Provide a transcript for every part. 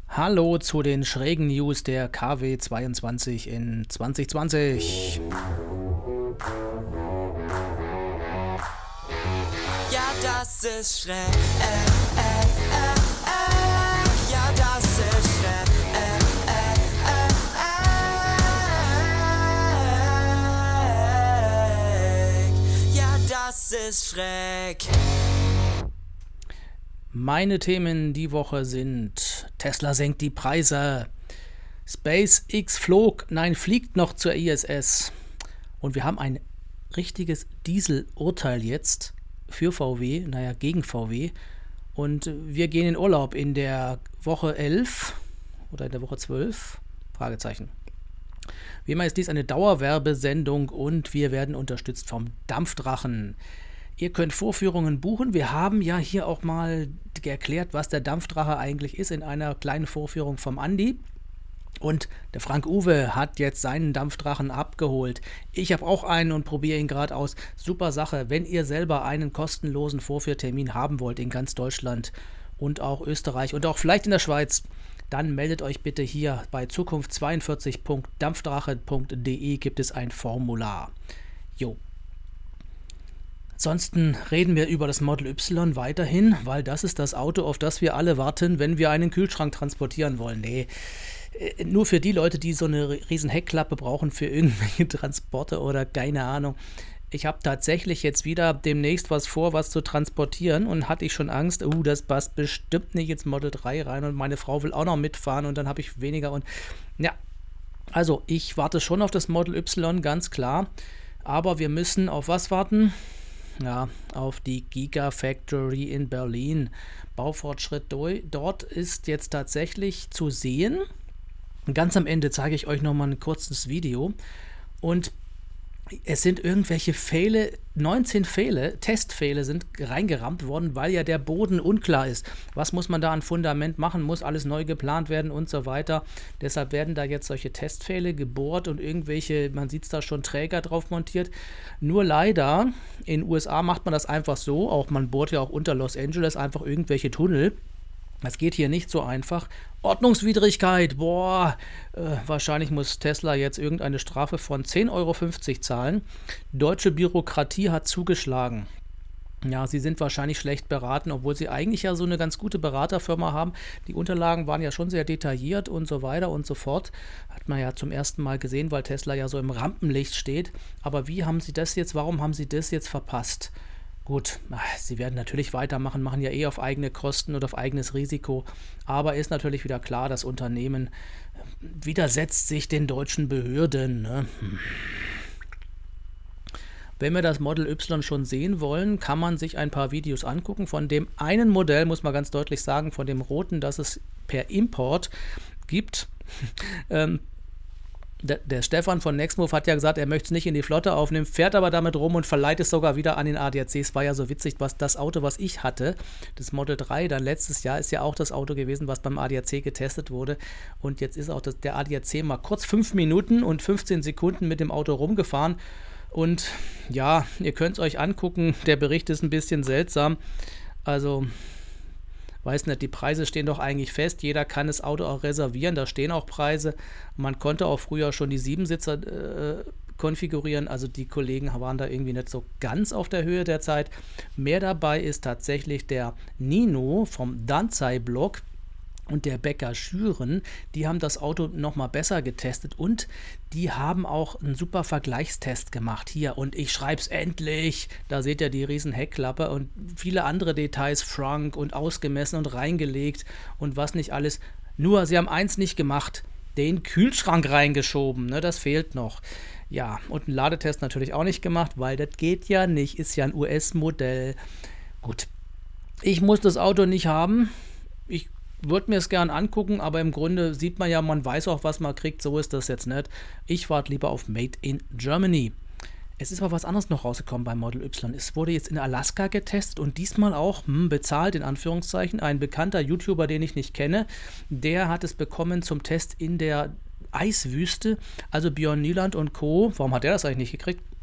Hallo zu den schrägen News der KW 22 in 2020. Ja, das ist schräg. Ja, das ist schräg. Ja, das ist schräg. Meine Themen die Woche sind: Tesla senkt die Preise, SpaceX fliegt noch zur ISS und wir haben ein richtiges Dieselurteil jetzt für VW, gegen VW, und wir gehen in Urlaub in der Woche 11 oder in der Woche 12, Fragezeichen. Wie immer ist dies eine Dauerwerbesendung und wir werden unterstützt vom Dampfdrachen. Ihr könnt Vorführungen buchen. Wir haben ja hier auch mal erklärt, was der Dampfdrache eigentlich ist, in einer kleinen Vorführung vom Andi. Und der Frank Uwe hat jetzt seinen Dampfdrachen abgeholt. Ich habe auch einen und probiere ihn gerade aus. Super Sache, wenn ihr selber einen kostenlosen Vorführtermin haben wollt in ganz Deutschland und auch Österreich und auch vielleicht in der Schweiz, dann meldet euch bitte hier bei zukunft42.dampfdrache.de gibt es ein Formular. Jo. Ansonsten reden wir über das Model Y weiterhin, weil das ist das Auto, auf das wir alle warten, wenn wir einen Kühlschrank transportieren wollen. Nee, nur für die Leute, die so eine riesen Heckklappe brauchen für irgendwelche Transporte oder keine Ahnung. Ich habe tatsächlich jetzt wieder demnächst was vor, was zu transportieren, und hatte ich schon Angst, das passt bestimmt nicht ins Model 3 rein und meine Frau will auch noch mitfahren und dann habe ich weniger und ja, also ich warte schon auf das Model Y, ganz klar, aber wir müssen auf was warten? Ja, auf die Gigafactory in Berlin. Baufortschritt dort ist jetzt tatsächlich zu sehen. Ganz am Ende zeige ich euch nochmal ein kurzes Video. Und es sind irgendwelche Pfähle, 19 Pfähle, Testpfähle sind reingerammt worden, weil ja der Boden unklar ist. Was muss man da an Fundament machen? Muss alles neu geplant werden und so weiter. Deshalb werden da jetzt solche Testpfähle gebohrt und irgendwelche, man sieht es da schon, Träger drauf montiert. Nur leider, in den USA macht man das einfach so, auch man bohrt ja auch unter Los Angeles einfach irgendwelche Tunnel. Das geht hier nicht so einfach. Ordnungswidrigkeit, wahrscheinlich muss Tesla jetzt irgendeine Strafe von 10,50 Euro zahlen. Deutsche Bürokratie hat zugeschlagen. Ja, sie sind wahrscheinlich schlecht beraten, obwohl sie eigentlich ja so eine ganz gute Beraterfirma haben. Die Unterlagen waren ja schon sehr detailliert und so weiter und so fort. Hat man ja zum ersten Mal gesehen, weil Tesla ja so im Rampenlicht steht. Aber warum haben sie das jetzt verpasst? Gut, sie werden natürlich weitermachen, machen ja auf eigene Kosten und auf eigenes Risiko, aber ist natürlich wieder klar, das Unternehmen widersetzt sich den deutschen Behörden. Ne? Wenn wir das Model Y schon sehen wollen, kann man sich ein paar Videos angucken. Von dem einen Modell, muss man ganz deutlich sagen, von dem roten, das es per Import gibt. Der Stefan von Nextmove hat ja gesagt, er möchte es nicht in die Flotte aufnehmen, fährt aber damit rum und verleiht es sogar wieder an den ADAC. Es war ja so witzig, was das Auto, was ich hatte, das Model 3, dann letztes Jahr, ist ja auch das Auto gewesen, was beim ADAC getestet wurde. Und jetzt ist auch der ADAC mal kurz 5 Minuten und 15 Sekunden mit dem Auto rumgefahren. Und ja, ihr könnt es euch angucken, der Bericht ist ein bisschen seltsam. Also, weiß nicht, die Preise stehen doch eigentlich fest. Jeder kann das Auto auch reservieren, da stehen auch Preise. Man konnte auch früher schon die 7-Sitzer konfigurieren, also die Kollegen waren da irgendwie nicht so ganz auf der Höhe der Zeit. Mehr dabei ist tatsächlich der Nino vom Danzai-Blog und der Becker Schüren, die haben das Auto nochmal besser getestet und die haben auch einen super Vergleichstest gemacht. Hier, und ich schreibe es endlich, da seht ihr die riesen Heckklappe und viele andere Details, Frank und ausgemessen und reingelegt und was nicht alles. Nur, sie haben eins nicht gemacht, den Kühlschrank reingeschoben, ne, das fehlt noch. Ja, und einen Ladetest natürlich auch nicht gemacht, weil das geht ja nicht, ist ja ein US-Modell. Gut, ich muss das Auto nicht haben, ich würde mir es gern angucken, aber im Grunde sieht man ja, man weiß auch, was man kriegt, so ist das jetzt nicht. Ich warte lieber auf Made in Germany. Es ist aber was anderes noch rausgekommen beim Model Y. Es wurde jetzt in Alaska getestet und diesmal auch bezahlt, in Anführungszeichen. Ein bekannter YouTuber, den ich nicht kenne, der hat es bekommen zum Test in der Eiswüste. Also Björn Nieland und Co. Warum hat der das eigentlich nicht gekriegt?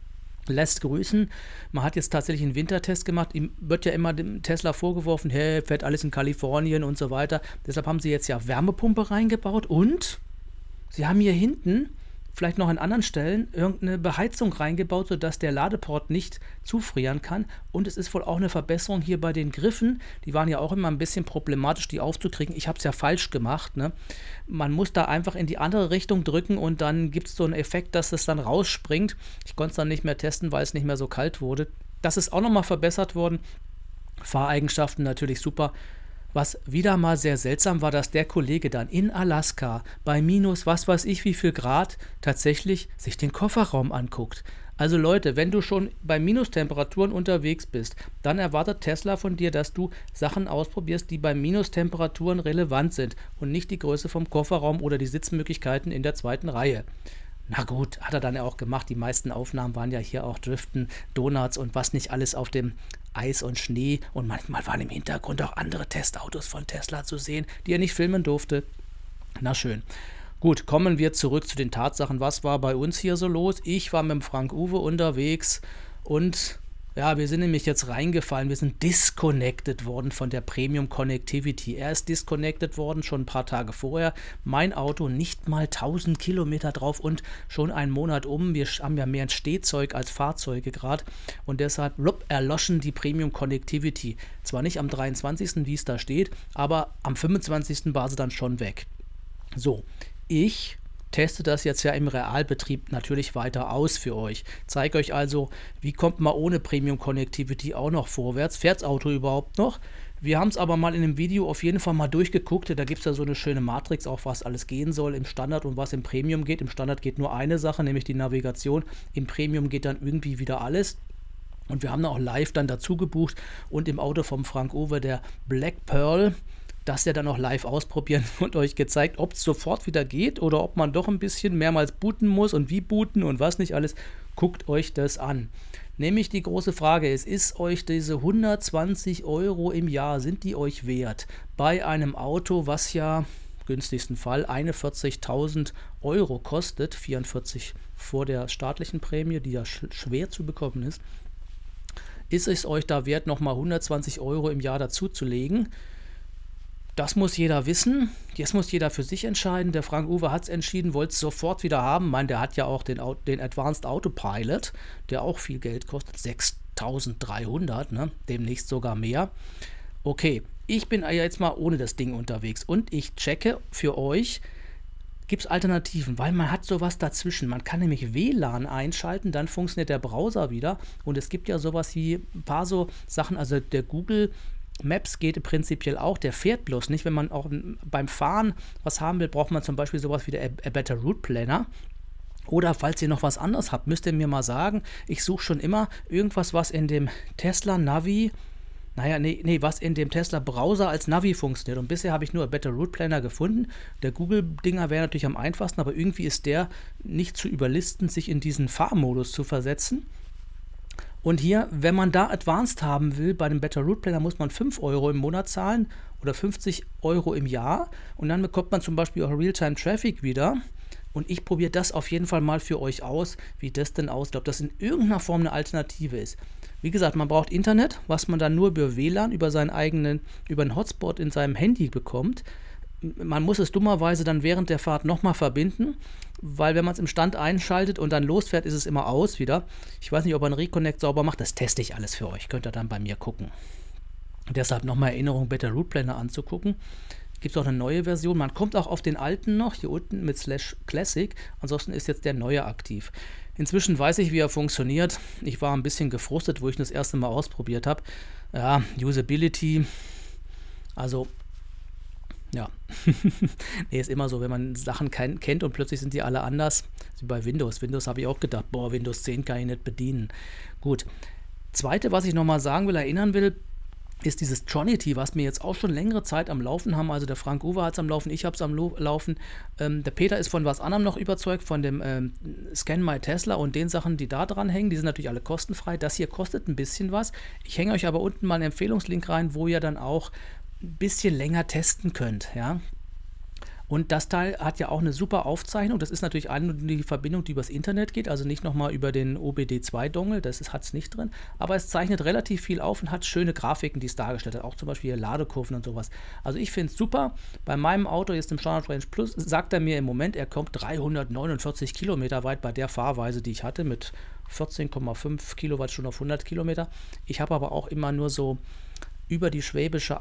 lässt grüßen. Man hat jetzt tatsächlich einen Wintertest gemacht. Ihm wird ja immer dem Tesla vorgeworfen, hey, fährt alles in Kalifornien und so weiter. Deshalb haben sie jetzt ja Wärmepumpe reingebaut und sie haben hier hinten, vielleicht noch an anderen Stellen, irgendeine Beheizung reingebaut, sodass der Ladeport nicht zufrieren kann. Und es ist wohl auch eine Verbesserung hier bei den Griffen. Die waren ja auch immer ein bisschen problematisch, die aufzukriegen. Ich habe es ja falsch gemacht, ne? Man muss da einfach in die andere Richtung drücken und dann gibt es so einen Effekt, dass es dann rausspringt. Ich konnte es dann nicht mehr testen, weil es nicht mehr so kalt wurde. Das ist auch nochmal verbessert worden. Fahreigenschaften natürlich super. Was wieder mal sehr seltsam war, dass der Kollege dann in Alaska bei minus was weiß ich wie viel Grad tatsächlich sich den Kofferraum anguckt. Also Leute, wenn du schon bei Minustemperaturen unterwegs bist, dann erwartet Tesla von dir, dass du Sachen ausprobierst, die bei Minustemperaturen relevant sind und nicht die Größe vom Kofferraum oder die Sitzmöglichkeiten in der zweiten Reihe. Na gut, hat er dann ja auch gemacht. Die meisten Aufnahmen waren ja hier auch Driften, Donuts und was nicht alles auf dem Eis und Schnee. Und manchmal waren im Hintergrund auch andere Testautos von Tesla zu sehen, die er nicht filmen durfte. Na schön. Gut, kommen wir zurück zu den Tatsachen. Was war bei uns hier so los? Ich war mit dem Frank-Uwe unterwegs und ja, wir sind nämlich jetzt reingefallen. Wir sind disconnected worden von der Premium Connectivity. Er ist disconnected worden schon ein paar Tage vorher. Mein Auto nicht mal 1000 Kilometer drauf und schon einen Monat um. Wir haben ja mehr ein Stehzeug als Fahrzeuge gerade und deshalb erloschen die Premium Connectivity. Zwar nicht am 23., wie es da steht, aber am 25. war sie dann schon weg. So, ich teste das jetzt ja im Realbetrieb natürlich weiter aus für euch. Zeige euch also, wie kommt man ohne Premium Connectivity auch noch vorwärts. Fährt das Auto überhaupt noch? Wir haben es aber mal in einem Video auf jeden Fall mal durchgeguckt. Da gibt es ja so eine schöne Matrix, auch was alles gehen soll im Standard und was im Premium geht. Im Standard geht nur eine Sache, nämlich die Navigation. Im Premium geht dann irgendwie wieder alles. Und wir haben auch live dann dazu gebucht und im Auto vom Frank-Uwe der Black Pearl, das ja dann auch live ausprobieren und euch gezeigt, ob es sofort wieder geht oder ob man doch ein bisschen mehrmals booten muss und wie booten und was nicht alles. Guckt euch das an. Nämlich die große Frage ist euch diese 120 € im Jahr, sind die euch wert? Bei einem Auto, was ja im günstigsten Fall 41.000 € kostet, 44 vor der staatlichen Prämie, die ja schwer zu bekommen ist. Ist es euch da wert, nochmal 120 € im Jahr dazuzulegen? Das muss jeder wissen, das muss jeder für sich entscheiden. Der Frank-Uwe hat es entschieden, wollte es sofort wieder haben. Ich meine, der hat ja auch den Advanced Autopilot, der auch viel Geld kostet, 6.300, ne? Demnächst sogar mehr. Okay, ich bin ja jetzt mal ohne das Ding unterwegs und ich checke für euch, gibt es Alternativen, weil man hat sowas dazwischen. Man kann nämlich WLAN einschalten, dann funktioniert der Browser wieder und es gibt ja sowas wie ein paar so Sachen, also der Google Maps geht prinzipiell auch, der fährt bloß nicht. Wenn man auch beim Fahren was haben will, braucht man zum Beispiel sowas wie der A Better Route Planner. Oder falls ihr noch was anderes habt, müsst ihr mir mal sagen. Ich suche schon immer irgendwas, was in dem Tesla Navi, was in dem Tesla Browser als Navi funktioniert. Und bisher habe ich nur A Better Route Planner gefunden. Der Google-Dinger wäre natürlich am einfachsten, aber irgendwie ist der nicht zu überlisten, sich in diesen Fahrmodus zu versetzen. Und hier, wenn man da Advanced haben will, bei dem Better Route Planner muss man 5 € im Monat zahlen oder 50 € im Jahr. Und dann bekommt man zum Beispiel auch Realtime Traffic wieder. Und ich probiere das auf jeden Fall mal für euch aus, wie das denn aussieht, ob das in irgendeiner Form eine Alternative ist. Wie gesagt, man braucht Internet, was man dann nur über WLAN, über einen Hotspot in seinem Handy bekommt. Man muss es dummerweise dann während der Fahrt nochmal verbinden, weil wenn man es im Stand einschaltet und dann losfährt, ist es immer aus wieder. Ich weiß nicht, ob man Reconnect sauber macht, das teste ich alles für euch, könnt ihr dann bei mir gucken. Deshalb nochmal Erinnerung, Better Route Planner anzugucken. Gibt es auch eine neue Version, man kommt auch auf den alten noch, hier unten mit /Classic, ansonsten ist jetzt der neue aktiv. Inzwischen weiß ich, wie er funktioniert. Ich war ein bisschen gefrustet, wo ich das erste Mal ausprobiert habe. Ja, Usability, also ja, nee, ist immer so, wenn man Sachen kennt und plötzlich sind die alle anders, wie bei Windows. Windows habe ich auch gedacht, boah, Windows 10 kann ich nicht bedienen. Gut, zweite, was ich nochmal sagen will, erinnern will, ist dieses Tronity, was wir jetzt auch schon längere Zeit am Laufen haben. Also der Frank-Uwe hat es am Laufen, ich habe es am Laufen. Der Peter ist von was anderem noch überzeugt, von dem Scan My Tesla und den Sachen, die da dran hängen. Die sind natürlich alle kostenfrei. Das hier kostet ein bisschen was. Ich hänge euch aber unten mal einen Empfehlungslink rein, wo ihr dann auch ein bisschen länger testen könnt, ja. Und das Teil hat ja auch eine super Aufzeichnung. Das ist natürlich die Verbindung, die übers Internet geht, also nicht nochmal über den OBD2-Dongle, das hat es nicht drin. Aber es zeichnet relativ viel auf und hat schöne Grafiken, die es dargestellt hat. Auch zum Beispiel hier Ladekurven und sowas. Also ich finde es super. Bei meinem Auto, jetzt im Standard Range Plus, sagt er mir im Moment, er kommt 349 Kilometer weit bei der Fahrweise, die ich hatte, mit 14,5 Kilowattstunden auf 100 Kilometer. Ich habe aber auch immer nur so über die Schwäbische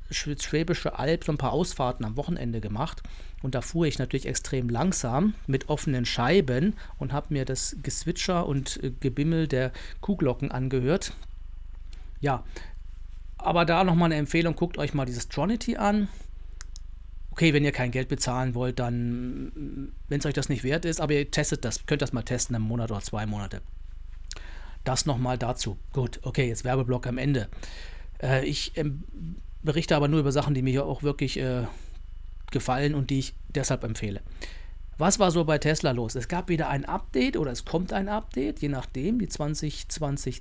Alb so ein paar Ausfahrten am Wochenende gemacht. Und da fuhr ich natürlich extrem langsam mit offenen Scheiben und habe mir das Gezwitscher und Gebimmel der Kuhglocken angehört. Ja, aber da nochmal eine Empfehlung, guckt euch mal dieses Tronity an. Okay, wenn ihr kein Geld bezahlen wollt, dann, wenn es euch das nicht wert ist, aber ihr testet das, könnt das mal testen, einen Monat oder 2 Monate. Das nochmal dazu. Gut, okay, jetzt Werbeblock am Ende. Ich berichte aber nur über Sachen, die mir auch wirklich gefallen und die ich deshalb empfehle. Was war so bei Tesla los? Es gab wieder ein Update oder es kommt ein Update, je nachdem, die 2020.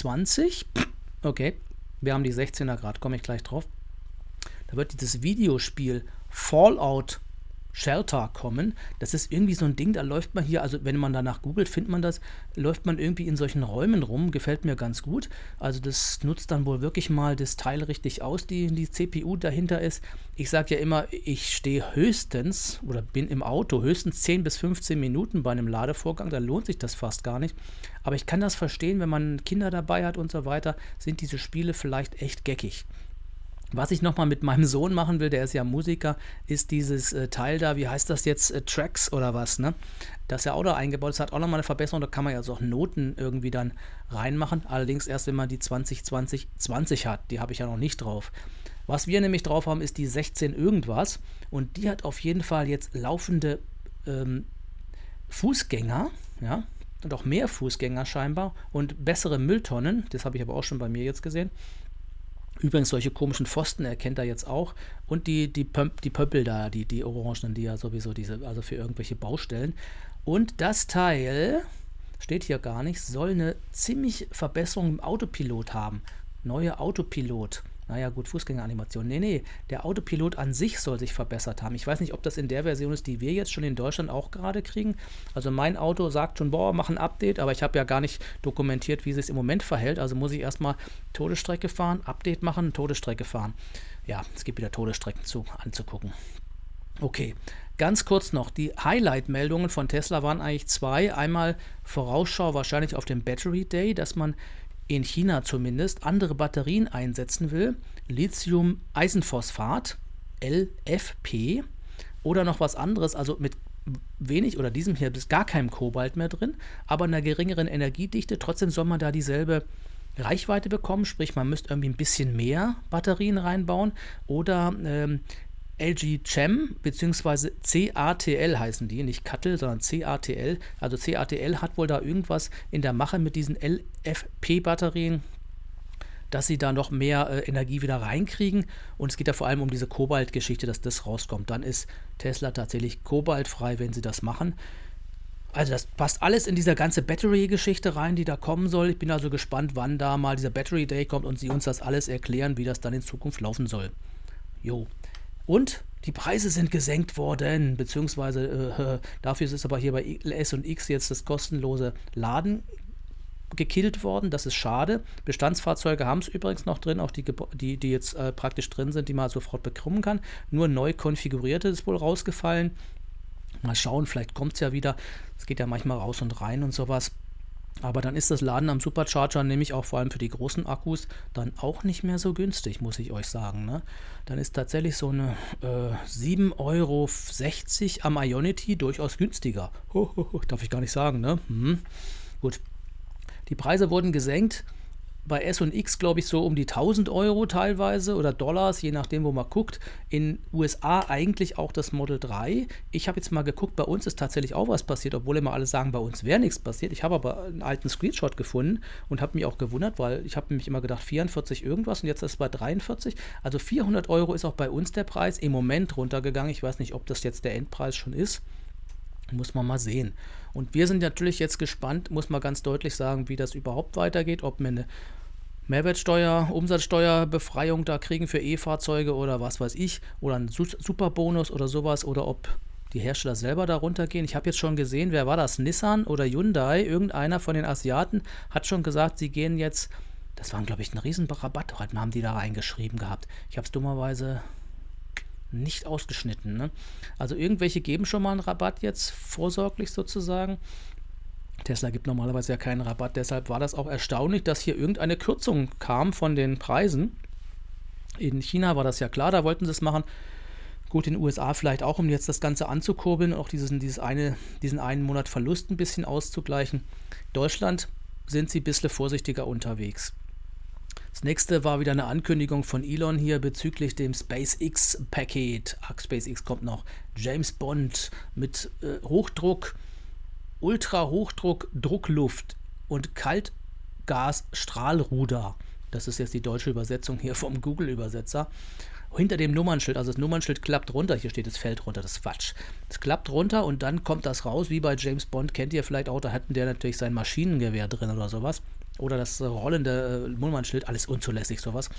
Okay, wir haben die 16er Grad, komme ich gleich drauf. Da wird dieses Videospiel Fallout Shelter kommen. Das ist irgendwie so ein Ding, da läuft man hier, also wenn man danach googelt, findet man das, läuft man irgendwie in solchen Räumen rum, gefällt mir ganz gut. Also das nutzt dann wohl wirklich mal das Teil richtig aus, die CPU dahinter ist. Ich sage ja immer, ich stehe höchstens oder bin im Auto höchstens 10 bis 15 Minuten bei einem Ladevorgang, da lohnt sich das fast gar nicht. Aber ich kann das verstehen, wenn man Kinder dabei hat und so weiter, sind diese Spiele vielleicht echt geckig. Was ich nochmal mit meinem Sohn machen will, der ist ja Musiker, ist dieses Teil da, wie heißt das jetzt, Tracks oder was, ne? Das ist ja auch da eingebaut, das hat auch nochmal eine Verbesserung, da kann man ja so auch Noten irgendwie dann reinmachen, allerdings erst, wenn man die 2020 hat, die habe ich ja noch nicht drauf. Was wir nämlich drauf haben, ist die 16 irgendwas und die hat auf jeden Fall jetzt laufende Fußgänger, ja, und auch mehr Fußgänger scheinbar und bessere Mülltonnen, das habe ich aber auch schon bei mir jetzt gesehen. Übrigens, solche komischen Pfosten erkennt er jetzt auch. Und die Pöppel da, die orangenen, die ja sowieso also für irgendwelche Baustellen. Und das Teil, steht hier gar nicht, soll eine ziemlich Verbesserung im Autopilot haben. Neue Autopilot. Naja, gut, Fußgängeranimation. Nee, der Autopilot an sich soll sich verbessert haben. Ich weiß nicht, ob das in der Version ist, die wir jetzt schon in Deutschland auch gerade kriegen. Also mein Auto sagt schon, boah, mach ein Update, aber ich habe ja gar nicht dokumentiert, wie es sich im Moment verhält. Also muss ich erstmal Todesstrecke fahren, Update machen, Todesstrecke fahren. Ja, es gibt wieder Todesstrecken anzugucken. Okay, ganz kurz noch, die Highlight-Meldungen von Tesla waren eigentlich 2. Einmal Vorausschau wahrscheinlich auf den Battery Day, dass man in China zumindest andere Batterien einsetzen will, Lithium-Eisenphosphat, LFP oder noch was anderes, also mit wenig oder diesem hier ist gar keinem Kobalt mehr drin, aber einer geringeren Energiedichte, trotzdem soll man da dieselbe Reichweite bekommen, sprich man müsste irgendwie ein bisschen mehr Batterien reinbauen oder LG Chem bzw. CATL heißen die, nicht CATL, sondern CATL. Also CATL hat wohl da irgendwas in der Mache mit diesen LFP-Batterien, dass sie da noch mehr Energie wieder reinkriegen. Und es geht ja vor allem um diese Kobalt-Geschichte, dass das rauskommt. Dann ist Tesla tatsächlich kobaltfrei, wenn sie das machen. Also das passt alles in diese ganze Battery-Geschichte rein, die da kommen soll. Ich bin also gespannt, wann da mal dieser Battery Day kommt und sie uns das alles erklären, wie das dann in Zukunft laufen soll. Jo. Und die Preise sind gesenkt worden, beziehungsweise dafür ist es aber hier bei S und X jetzt das kostenlose Laden gekillt worden. Das ist schade. Bestandsfahrzeuge haben es übrigens noch drin, auch die jetzt praktisch drin sind, die man sofort bekommen kann. Nur neu konfigurierte ist wohl rausgefallen. Mal schauen, vielleicht kommt es ja wieder. Es geht ja manchmal raus und rein und sowas. Aber dann ist das Laden am Supercharger nämlich auch vor allem für die großen Akkus dann auch nicht mehr so günstig, muss ich euch sagen. Ne? Dann ist tatsächlich so eine 7,60 € am Ionity durchaus günstiger. Darf ich gar nicht sagen, ne? Gut. Die Preise wurden gesenkt. Bei S und X, glaube ich, so um die 1.000 € teilweise oder Dollars, je nachdem, wo man guckt. In USA eigentlich auch das Model 3. Ich habe jetzt mal geguckt, bei uns ist tatsächlich auch was passiert, obwohl immer alle sagen, bei uns wäre nichts passiert. Ich habe aber einen alten Screenshot gefunden und habe mich auch gewundert, weil ich habe nämlich immer gedacht 44 irgendwas und jetzt ist es bei 43. Also 400 € ist auch bei uns der Preis im Moment runtergegangen. Ich weiß nicht, ob das jetzt der Endpreis schon ist. Muss man mal sehen. Und wir sind natürlich jetzt gespannt, muss man ganz deutlich sagen, wie das überhaupt weitergeht, ob wir eine Mehrwertsteuer, Umsatzsteuerbefreiung da kriegen für E-Fahrzeuge oder was weiß ich, oder einen Superbonus oder sowas, oder ob die Hersteller selber da runtergehen. Ich habe jetzt schon gesehen, wer war das? Nissan oder Hyundai, irgendeiner von den Asiaten hat schon gesagt, sie gehen jetzt, das waren glaube ich ein riesen Rabatt, haben die da reingeschrieben gehabt. Ich habe es dummerweise nicht ausgeschnitten. Ne? Also irgendwelche geben schon mal einen Rabatt jetzt, vorsorglich sozusagen. Tesla gibt normalerweise ja keinen Rabatt, deshalb war das auch erstaunlich, dass hier irgendeine Kürzung kam von den Preisen. In China war das ja klar, da wollten sie es machen. Gut, in den USA vielleicht auch, um jetzt das Ganze anzukurbeln, auch diesen einen Monat Verlust ein bisschen auszugleichen. Deutschland sind sie ein bisschen vorsichtiger unterwegs. Das nächste war wieder eine Ankündigung von Elon hier bezüglich dem SpaceX-Paket. SpaceX kommt noch. James Bond mit Hochdruck, Ultrahochdruck, Druckluft und Kaltgas-Strahlruder. Das ist jetzt die deutsche Übersetzung hier vom Google-Übersetzer. Hinter dem Nummernschild, also das Nummernschild klappt runter, hier steht das Feld runter, das ist Quatsch. Es klappt runter und dann kommt das raus, wie bei James Bond, kennt ihr vielleicht auch, da hatten der natürlich sein Maschinengewehr drin oder sowas. Oder das rollende Nummernschild, alles unzulässig sowas.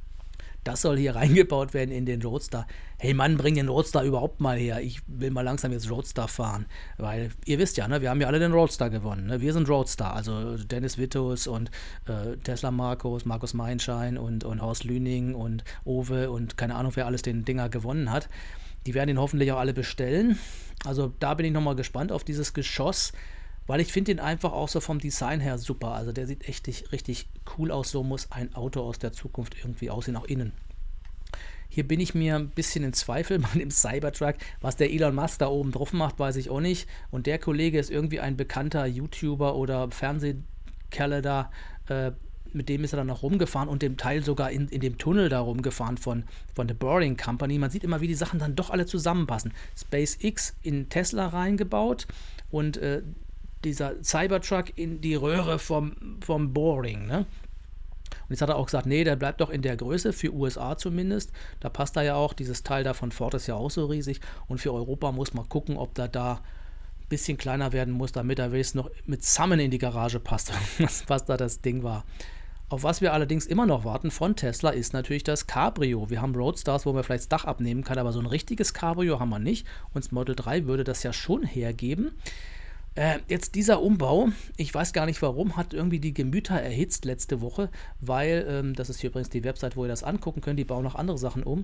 Das soll hier reingebaut werden in den Roadster. Hey Mann, bring den Roadster überhaupt mal her. Ich will mal langsam jetzt Roadster fahren. Weil ihr wisst ja, ne, wir haben ja alle den Roadster gewonnen. Ne? Wir sind Roadster. Also Dennis Wittus und Tesla Markus Meinschein und Horst Lüning und Owe und keine Ahnung, wer alles den Dinger gewonnen hat. Die werden ihn hoffentlich auch alle bestellen. Also da bin ich nochmal gespannt auf dieses Geschoss. Weil ich finde ihn einfach auch so vom Design her super. Also der sieht echt richtig cool aus. So muss ein Auto aus der Zukunft irgendwie aussehen, auch innen. Hier bin ich mir ein bisschen in Zweifel bei dem Cybertruck. Was der Elon Musk da oben drauf macht, weiß ich auch nicht. Und der Kollege ist irgendwie ein bekannter YouTuber oder Fernsehkerle da. Mit dem ist er dann noch rumgefahren und dem Teil sogar in dem Tunnel da rumgefahren von The Boring Company. Man sieht immer, wie die Sachen dann doch alle zusammenpassen. SpaceX in Tesla reingebaut und dieser Cybertruck in die Röhre vom Boring, ne? Und jetzt hat er auch gesagt, nee, der bleibt doch in der Größe, für USA zumindest. Da passt da ja auch, dieses Teil da von Ford ist ja auch so riesig. Und für Europa muss man gucken, ob da ein bisschen kleiner werden muss, damit er wenigstens noch mit Summon in die Garage passt, was da das Ding war. Auf was wir allerdings immer noch warten von Tesla ist natürlich das Cabrio. Wir haben Roadstars, wo man vielleicht das Dach abnehmen kann, aber so ein richtiges Cabrio haben wir nicht. Und das Model 3 würde das ja schon hergeben. Jetzt dieser Umbau, ich weiß gar nicht warum, hat irgendwie die Gemüter erhitzt letzte Woche, weil, das ist hier übrigens die Website, wo ihr das angucken könnt, die bauen noch andere Sachen um,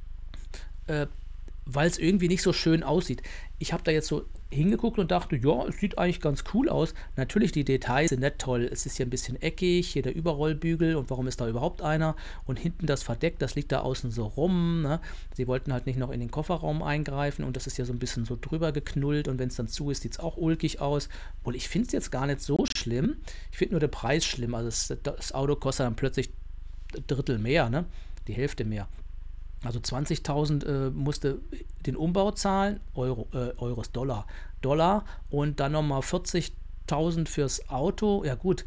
weil es irgendwie nicht so schön aussieht. Ich habe da jetzt so hingeguckt und dachte, ja, es sieht eigentlich ganz cool aus. Natürlich, die Details sind nicht toll. Es ist hier ein bisschen eckig, hier der Überrollbügel und warum ist da überhaupt einer? Und hinten das Verdeck, das liegt da außen so rum. Ne? Sie wollten halt nicht noch in den Kofferraum eingreifen und das ist ja so ein bisschen so drüber geknullt und wenn es dann zu ist, sieht es auch ulkig aus. Obwohl, ich finde es jetzt gar nicht so schlimm. Ich finde nur den Preis schlimm. Also das Auto kostet dann plötzlich ein Drittel mehr, ne? Die Hälfte mehr. Also 20.000 musste den Umbau zahlen, Euros, Dollar und dann nochmal 40.000 fürs Auto. Ja gut,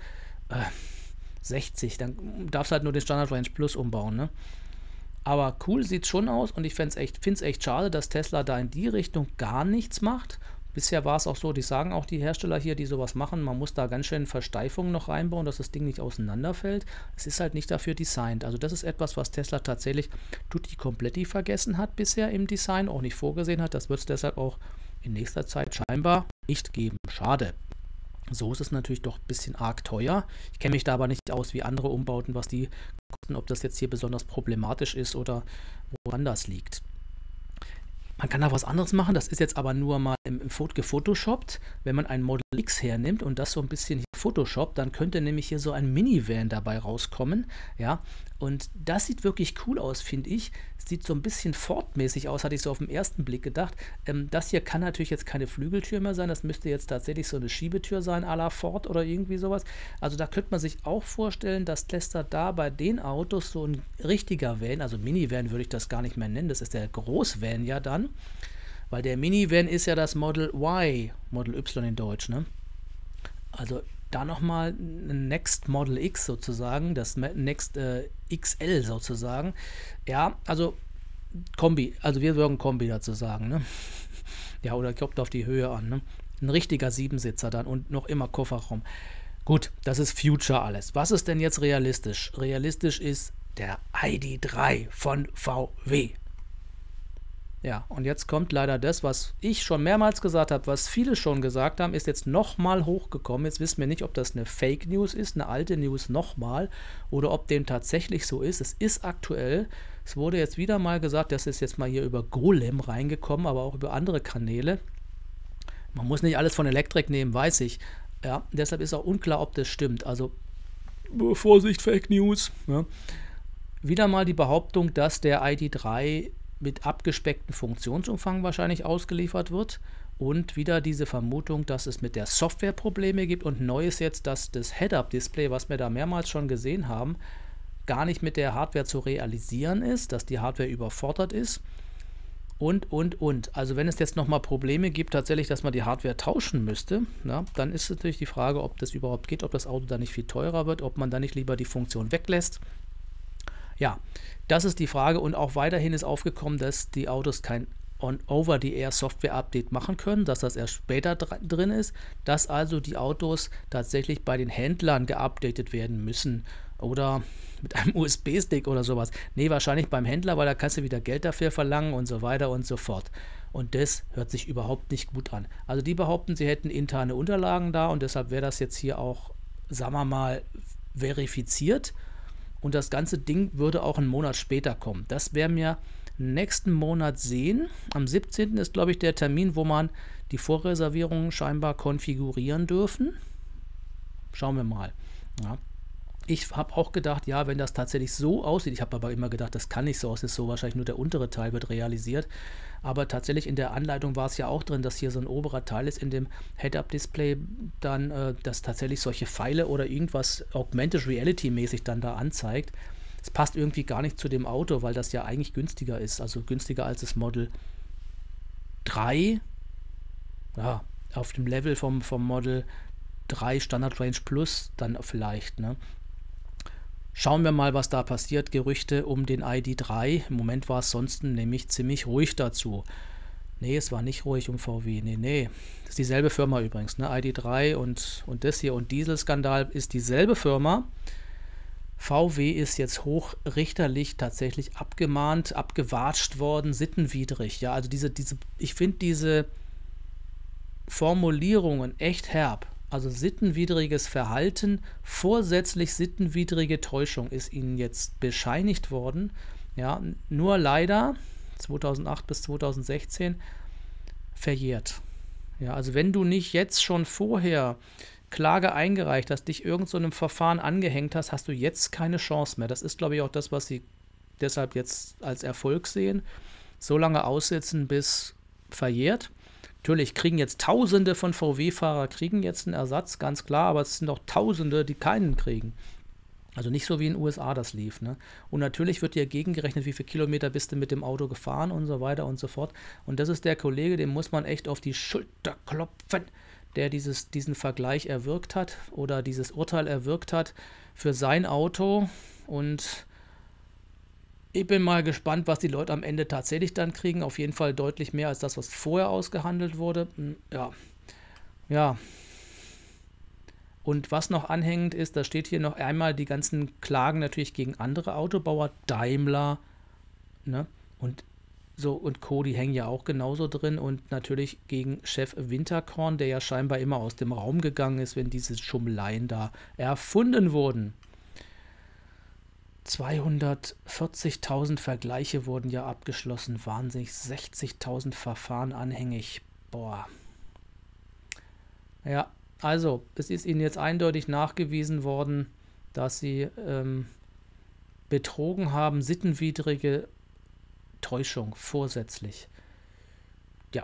60, dann darfst du halt nur den Standard Range Plus umbauen. Ne? Aber cool sieht es schon aus und ich finde es echt schade, dass Tesla da in die Richtung gar nichts macht. Bisher war es auch so, die sagen auch die Hersteller hier, die sowas machen, man muss da ganz schön Versteifungen noch reinbauen, dass das Ding nicht auseinanderfällt. Es ist halt nicht dafür designt. Also das ist etwas, was Tesla tatsächlich tutti kompletti vergessen hat bisher im Design, auch nicht vorgesehen hat. Das wird es deshalb auch in nächster Zeit scheinbar nicht geben. Schade. So ist es natürlich doch ein bisschen arg teuer. Ich kenne mich da aber nicht aus wie andere Umbauten, was die kosten, ob das jetzt hier besonders problematisch ist oder woran das liegt. Man kann da was anderes machen, das ist jetzt aber nur mal gefotoshoppt. Wenn man ein Model X hernimmt und das so ein bisschen photoshoppt, dann könnte nämlich hier so ein Minivan dabei rauskommen. Ja, und das sieht wirklich cool aus, finde ich. Sieht so ein bisschen Ford-mäßig aus, hatte ich so auf den ersten Blick gedacht. Das hier kann natürlich jetzt keine Flügeltür mehr sein, das müsste jetzt tatsächlich so eine Schiebetür sein, à la Ford oder irgendwie sowas. Also da könnte man sich auch vorstellen, dass Tesla da bei den Autos so ein richtiger Van, also Minivan würde ich das gar nicht mehr nennen, das ist der Großvan ja dann, weil der Minivan ist ja das Model Y, Model Y in Deutsch, ne? Also da nochmal ein Next Model X sozusagen, das Next XL sozusagen. Ja, also Kombi, also wir würden Kombi dazu sagen, ne? Ja, oder kommt auf die Höhe an, ne? Ein richtiger Siebensitzer dann und noch immer Kofferraum. Gut, das ist Future alles. Was ist denn jetzt realistisch? Realistisch ist der ID.3 von VW. Ja, und jetzt kommt leider das, was ich schon mehrmals gesagt habe, was viele schon gesagt haben, ist jetzt nochmal hochgekommen. Jetzt wissen wir nicht, ob das eine Fake News ist, eine alte News nochmal, oder ob dem tatsächlich so ist. Es ist aktuell. Es wurde jetzt wieder mal gesagt, das ist jetzt mal hier über Golem reingekommen, aber auch über andere Kanäle. Man muss nicht alles von Elektrik nehmen, weiß ich. Ja, deshalb ist auch unklar, ob das stimmt. Also, Vorsicht, Fake News. Ja. Wieder mal die Behauptung, dass der ID.3 mit abgespecktem Funktionsumfang wahrscheinlich ausgeliefert wird. Und wieder diese Vermutung, dass es mit der Software Probleme gibt. Und neu ist jetzt, dass das Head-Up-Display, was wir da mehrmals schon gesehen haben, gar nicht mit der Hardware zu realisieren ist, dass die Hardware überfordert ist. Und. Also wenn es jetzt nochmal Probleme gibt, tatsächlich, dass man die Hardware tauschen müsste, na, dann ist natürlich die Frage, ob das überhaupt geht, ob das Auto dann nicht viel teurer wird, ob man dann nicht lieber die Funktion weglässt. Ja, das ist die Frage, und auch weiterhin ist aufgekommen, dass die Autos kein On-Over-the-Air-Software-Update machen können, dass das erst später drin ist, dass also die Autos tatsächlich bei den Händlern geupdatet werden müssen oder mit einem USB-Stick oder sowas. Nee, wahrscheinlich beim Händler, weil da kannst du wieder Geld dafür verlangen und so weiter und so fort. Und das hört sich überhaupt nicht gut an. Also die behaupten, sie hätten interne Unterlagen da und deshalb wäre das jetzt hier auch, sagen wir mal, verifiziert. Und das ganze Ding würde auch einen Monat später kommen. Das werden wir nächsten Monat sehen. Am 17. ist, glaube ich, der Termin, wo man die Vorreservierungen scheinbar konfigurieren dürfen. Schauen wir mal. Ja. Ich habe auch gedacht, ja, wenn das tatsächlich so aussieht, ich habe aber immer gedacht, das kann nicht so aussehen, so wahrscheinlich nur der untere Teil wird realisiert. Aber tatsächlich in der Anleitung war es ja auch drin, dass hier so ein oberer Teil ist in dem Head-Up-Display, dann, dass tatsächlich solche Pfeile oder irgendwas Augmented Reality-mäßig dann da anzeigt. Es passt irgendwie gar nicht zu dem Auto, weil das ja eigentlich günstiger ist, also günstiger als das Model 3, ja, auf dem Level vom Model 3 Standard Range Plus dann vielleicht, ne? Schauen wir mal, was da passiert. Gerüchte um den ID.3. Im Moment war es sonst nämlich ziemlich ruhig dazu. Nee, es war nicht ruhig um VW. Nee. Das ist dieselbe Firma übrigens. Ne? ID.3 und das hier und Dieselskandal ist dieselbe Firma. VW ist jetzt hochrichterlich tatsächlich abgemahnt, abgewatscht worden, sittenwidrig. Ja, also ich finde diese Formulierungen echt herb. Also sittenwidriges Verhalten, vorsätzlich sittenwidrige Täuschung ist ihnen jetzt bescheinigt worden. Ja, nur leider 2008 bis 2016 verjährt. Ja, also wenn du nicht jetzt schon vorher Klage eingereicht hast, dich irgend so einem Verfahren angehängt hast, hast du jetzt keine Chance mehr. Das ist, glaube ich, auch das, was sie deshalb jetzt als Erfolg sehen. So lange aussitzen, bis verjährt. Natürlich kriegen jetzt Tausende von VW-Fahrer kriegen jetzt einen Ersatz, ganz klar, aber es sind auch Tausende, die keinen kriegen. Also nicht so wie in den USA das lief. Ne? Und natürlich wird dir gegengerechnet, wie viele Kilometer bist du mit dem Auto gefahren und so weiter und so fort. Und das ist der Kollege, dem muss man echt auf die Schulter klopfen, der diesen Vergleich erwirkt hat oder dieses Urteil erwirkt hat für sein Auto. Und ich bin mal gespannt, was die Leute am Ende tatsächlich dann kriegen. Auf jeden Fall deutlich mehr als das, was vorher ausgehandelt wurde. Ja. Und was noch anhängend ist, da steht hier noch einmal die ganzen Klagen natürlich gegen andere Autobauer, Daimler, ne? Und Co., die hängen ja auch genauso drin. Und natürlich gegen Chef Winterkorn, der ja scheinbar immer aus dem Raum gegangen ist, wenn diese Schummeleien da erfunden wurden. 240.000 Vergleiche wurden ja abgeschlossen, wahnsinnig, 60.000 Verfahren anhängig. Boah. Ja, also, es ist ihnen jetzt eindeutig nachgewiesen worden, dass sie betrogen haben, sittenwidrige Täuschung, vorsätzlich. Ja,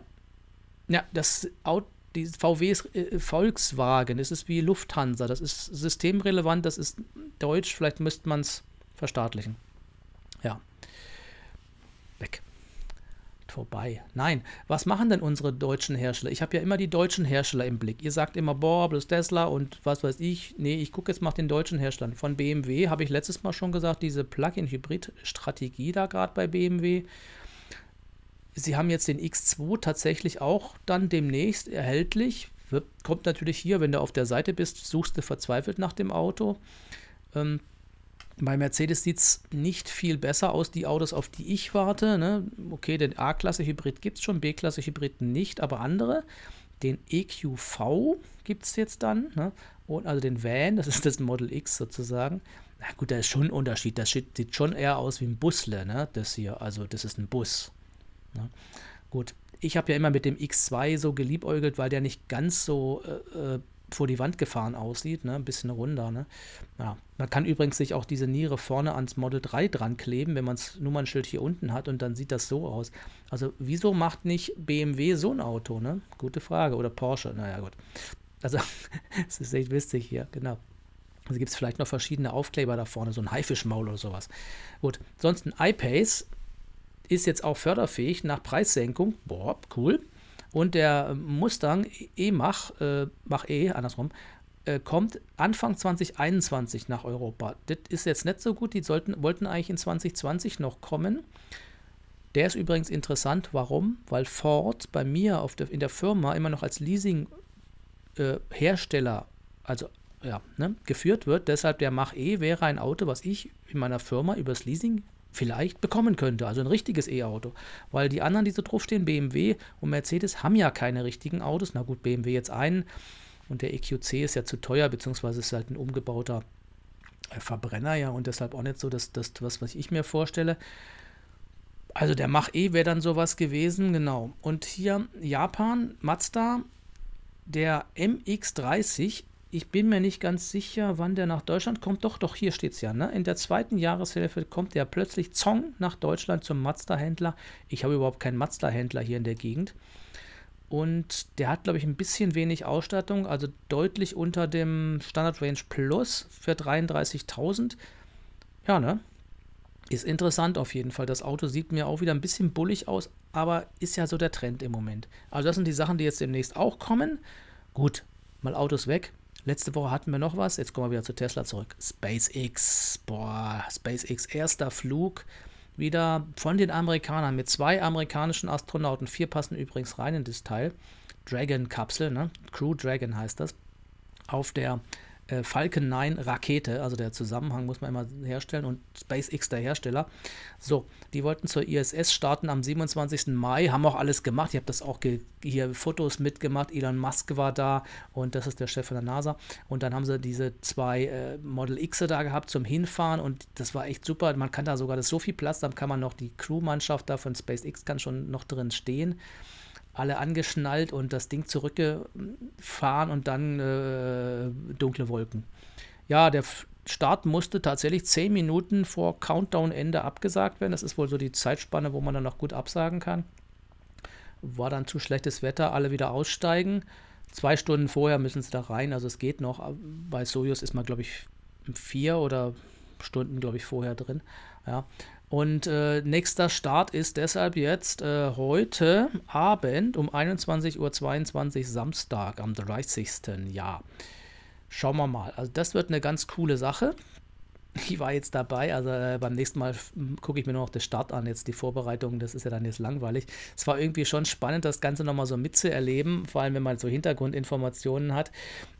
die VW ist Volkswagen, das ist wie Lufthansa, das ist systemrelevant, das ist deutsch, vielleicht müsste man es verstaatlichen. Ja. Weg. Vorbei. Nein, was machen denn unsere deutschen Hersteller? Ich habe ja immer die deutschen Hersteller im Blick. Ihr sagt immer, boah, bloß Tesla und was weiß ich. Nee, ich gucke jetzt mal den deutschen Herstellern. Von BMW habe ich letztes Mal schon gesagt, diese Plug-in-Hybrid-Strategie da gerade bei BMW. Sie haben jetzt den X2 tatsächlich auch dann demnächst erhältlich. Kommt natürlich hier, wenn du auf der Seite bist, suchst du verzweifelt nach dem Auto. Bei Mercedes sieht es nicht viel besser aus, die Autos, auf die ich warte. Ne? Okay, den A-Klasse-Hybrid gibt es schon, B-Klasse-Hybrid nicht, aber andere. Den EQV gibt es jetzt dann, ne? Und also den Van, das ist das Model X sozusagen. Na gut, da ist schon ein Unterschied. Das sieht schon eher aus wie ein Busle, ne? Das hier, also das ist ein Bus. Ne? Gut, ich habe ja immer mit dem X2 so geliebäugelt, weil der nicht ganz so vor die Wand gefahren aussieht, ne? Ein bisschen runder. Ne? Ja. Man kann übrigens sich auch diese Niere vorne ans Model 3 dran kleben, wenn man das Nummernschild hier unten hat und dann sieht das so aus. Also wieso macht nicht BMW so ein Auto? Ne? Gute Frage. Oder Porsche, naja gut. Also es ist echt witzig hier, genau. Also gibt es vielleicht noch verschiedene Aufkleber da vorne, so ein Haifischmaul oder sowas. Gut, sonst ein iPace ist jetzt auch förderfähig nach Preissenkung. Boah, cool. Und der Mustang Mach-E, andersrum, kommt Anfang 2021 nach Europa. Das ist jetzt nicht so gut, die wollten eigentlich in 2020 noch kommen. Der ist übrigens interessant, warum? Weil Ford bei mir in der Firma immer noch als Leasing-Hersteller geführt wird. Deshalb der Mach-E wäre ein Auto, was ich in meiner Firma übers Leasing vielleicht bekommen könnte, also ein richtiges E-Auto. Weil die anderen, die so draufstehen, BMW und Mercedes, haben ja keine richtigen Autos. Na gut, BMW jetzt einen und der EQC ist ja zu teuer, beziehungsweise ist halt ein umgebauter Verbrenner, ja, und deshalb auch nicht so das was ich mir vorstelle. Also der Mach-E wäre dann sowas gewesen, genau. Und hier Japan, Mazda, der MX-30, ich bin mir nicht ganz sicher, wann der nach Deutschland kommt. Doch, hier steht es ja. Ne? In der zweiten Jahreshälfte kommt der plötzlich nach Deutschland zum Mazda-Händler. Ich habe überhaupt keinen Mazda-Händler hier in der Gegend. Und der hat, glaube ich, ein bisschen wenig Ausstattung, also deutlich unter dem Standard Range Plus für 33.000. Ja, ne? Ist interessant auf jeden Fall. Das Auto sieht mir auch wieder ein bisschen bullig aus, aber ist ja so der Trend im Moment. Also das sind die Sachen, die jetzt demnächst auch kommen. Gut, mal Autos weg. Letzte Woche hatten wir noch was, jetzt kommen wir wieder zu Tesla zurück. SpaceX, SpaceX, erster Flug wieder von den Amerikanern mit 2 amerikanischen Astronauten. 4 passen übrigens rein in das Teil. Dragon-Kapsel, ne? Crew Dragon heißt das. Auf der Falcon 9 Rakete, also der Zusammenhang muss man immer herstellen und SpaceX der Hersteller. So, die wollten zur ISS starten am 27. Mai, haben auch alles gemacht. Ich habe das auch hier Fotos mitgemacht. Elon Musk war da und das ist der Chef von der NASA. Und dann haben sie diese 2 Model X da gehabt zum Hinfahren und das war echt super. Man kann da sogar, das ist so viel Platz, dann kann man noch die Crewmannschaft da von SpaceX kann schon noch drin stehen. Alle angeschnallt und das Ding zurückgefahren und dann dunkle Wolken. Ja, der Start musste tatsächlich 10 Minuten vor Countdown-Ende abgesagt werden. Das ist wohl so die Zeitspanne, wo man dann noch gut absagen kann. War dann zu schlechtes Wetter, alle wieder aussteigen. 2 Stunden vorher müssen sie da rein, also es geht noch. Bei Soyuz ist man, glaube ich, 4 oder Stunden, glaube ich, vorher drin. Ja. Und nächster Start ist deshalb jetzt heute Abend um 21:22 Uhr Samstag am 30. Ja, schauen wir mal. Also das wird eine ganz coole Sache. Ich war jetzt dabei, also beim nächsten Mal gucke ich mir nur noch den Start an, jetzt die Vorbereitung, das ist ja dann jetzt langweilig. Es war irgendwie schon spannend, das Ganze nochmal so mitzuerleben, vor allem wenn man so Hintergrundinformationen hat.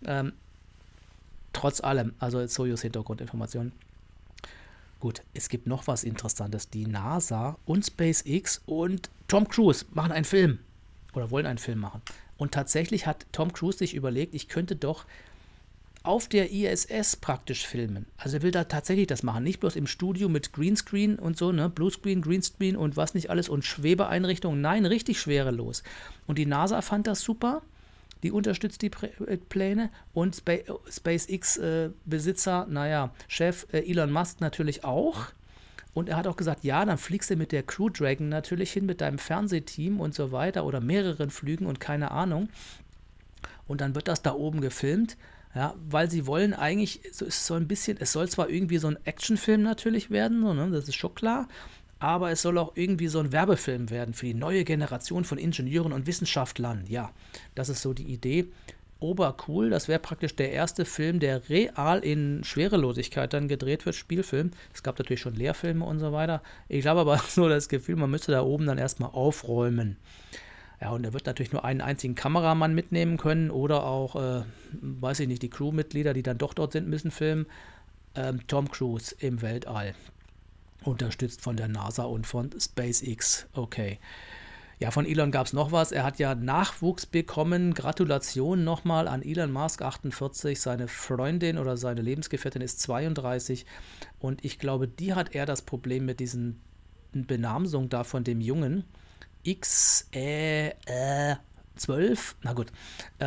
Trotz allem, also Soyuz Hintergrundinformationen. Gut, es gibt noch was Interessantes. Die NASA und SpaceX und Tom Cruise machen einen Film oder wollen einen Film machen. Und tatsächlich hat Tom Cruise sich überlegt, ich könnte doch auf der ISS praktisch filmen. Also er will da tatsächlich das machen. Nicht bloß im Studio mit Greenscreen und so, ne? Bluescreen, Greenscreen und was nicht alles und Schwebeeinrichtungen. Nein, richtig schwerelos. Und die NASA fand das super. Die unterstützt die Pläne und SpaceX-Besitzer, Chef Elon Musk natürlich auch. Und er hat auch gesagt, ja, dann fliegst du mit der Crew Dragon natürlich hin, mit deinem Fernsehteam und so weiter oder mehreren Flügen und keine Ahnung. Und dann wird das da oben gefilmt, ja, weil sie wollen eigentlich, es soll zwar irgendwie so ein Actionfilm natürlich werden, so, ne, das ist schon klar, aber es soll auch irgendwie so ein Werbefilm werden für die neue Generation von Ingenieuren und Wissenschaftlern. Ja, das ist so die Idee. Obercool, das wäre praktisch der erste Film, der real in Schwerelosigkeit dann gedreht wird, Spielfilm. Es gab natürlich schon Lehrfilme und so weiter. Ich habe aber so das Gefühl, man müsste da oben dann erstmal aufräumen. Ja, und er wird natürlich nur einen einzigen Kameramann mitnehmen können oder auch, weiß ich nicht, die Crewmitglieder, die dann doch dort sind, müssen filmen. Tom Cruise im Weltall, unterstützt von der NASA und von SpaceX. Okay. Ja, von Elon gab es noch was. Er hat ja Nachwuchs bekommen. Gratulation nochmal an Elon Musk, 48. Seine Freundin oder seine Lebensgefährtin ist 32. Und ich glaube, die hat eher das Problem mit diesen Benamsung da von dem Jungen. X, 12. Na gut.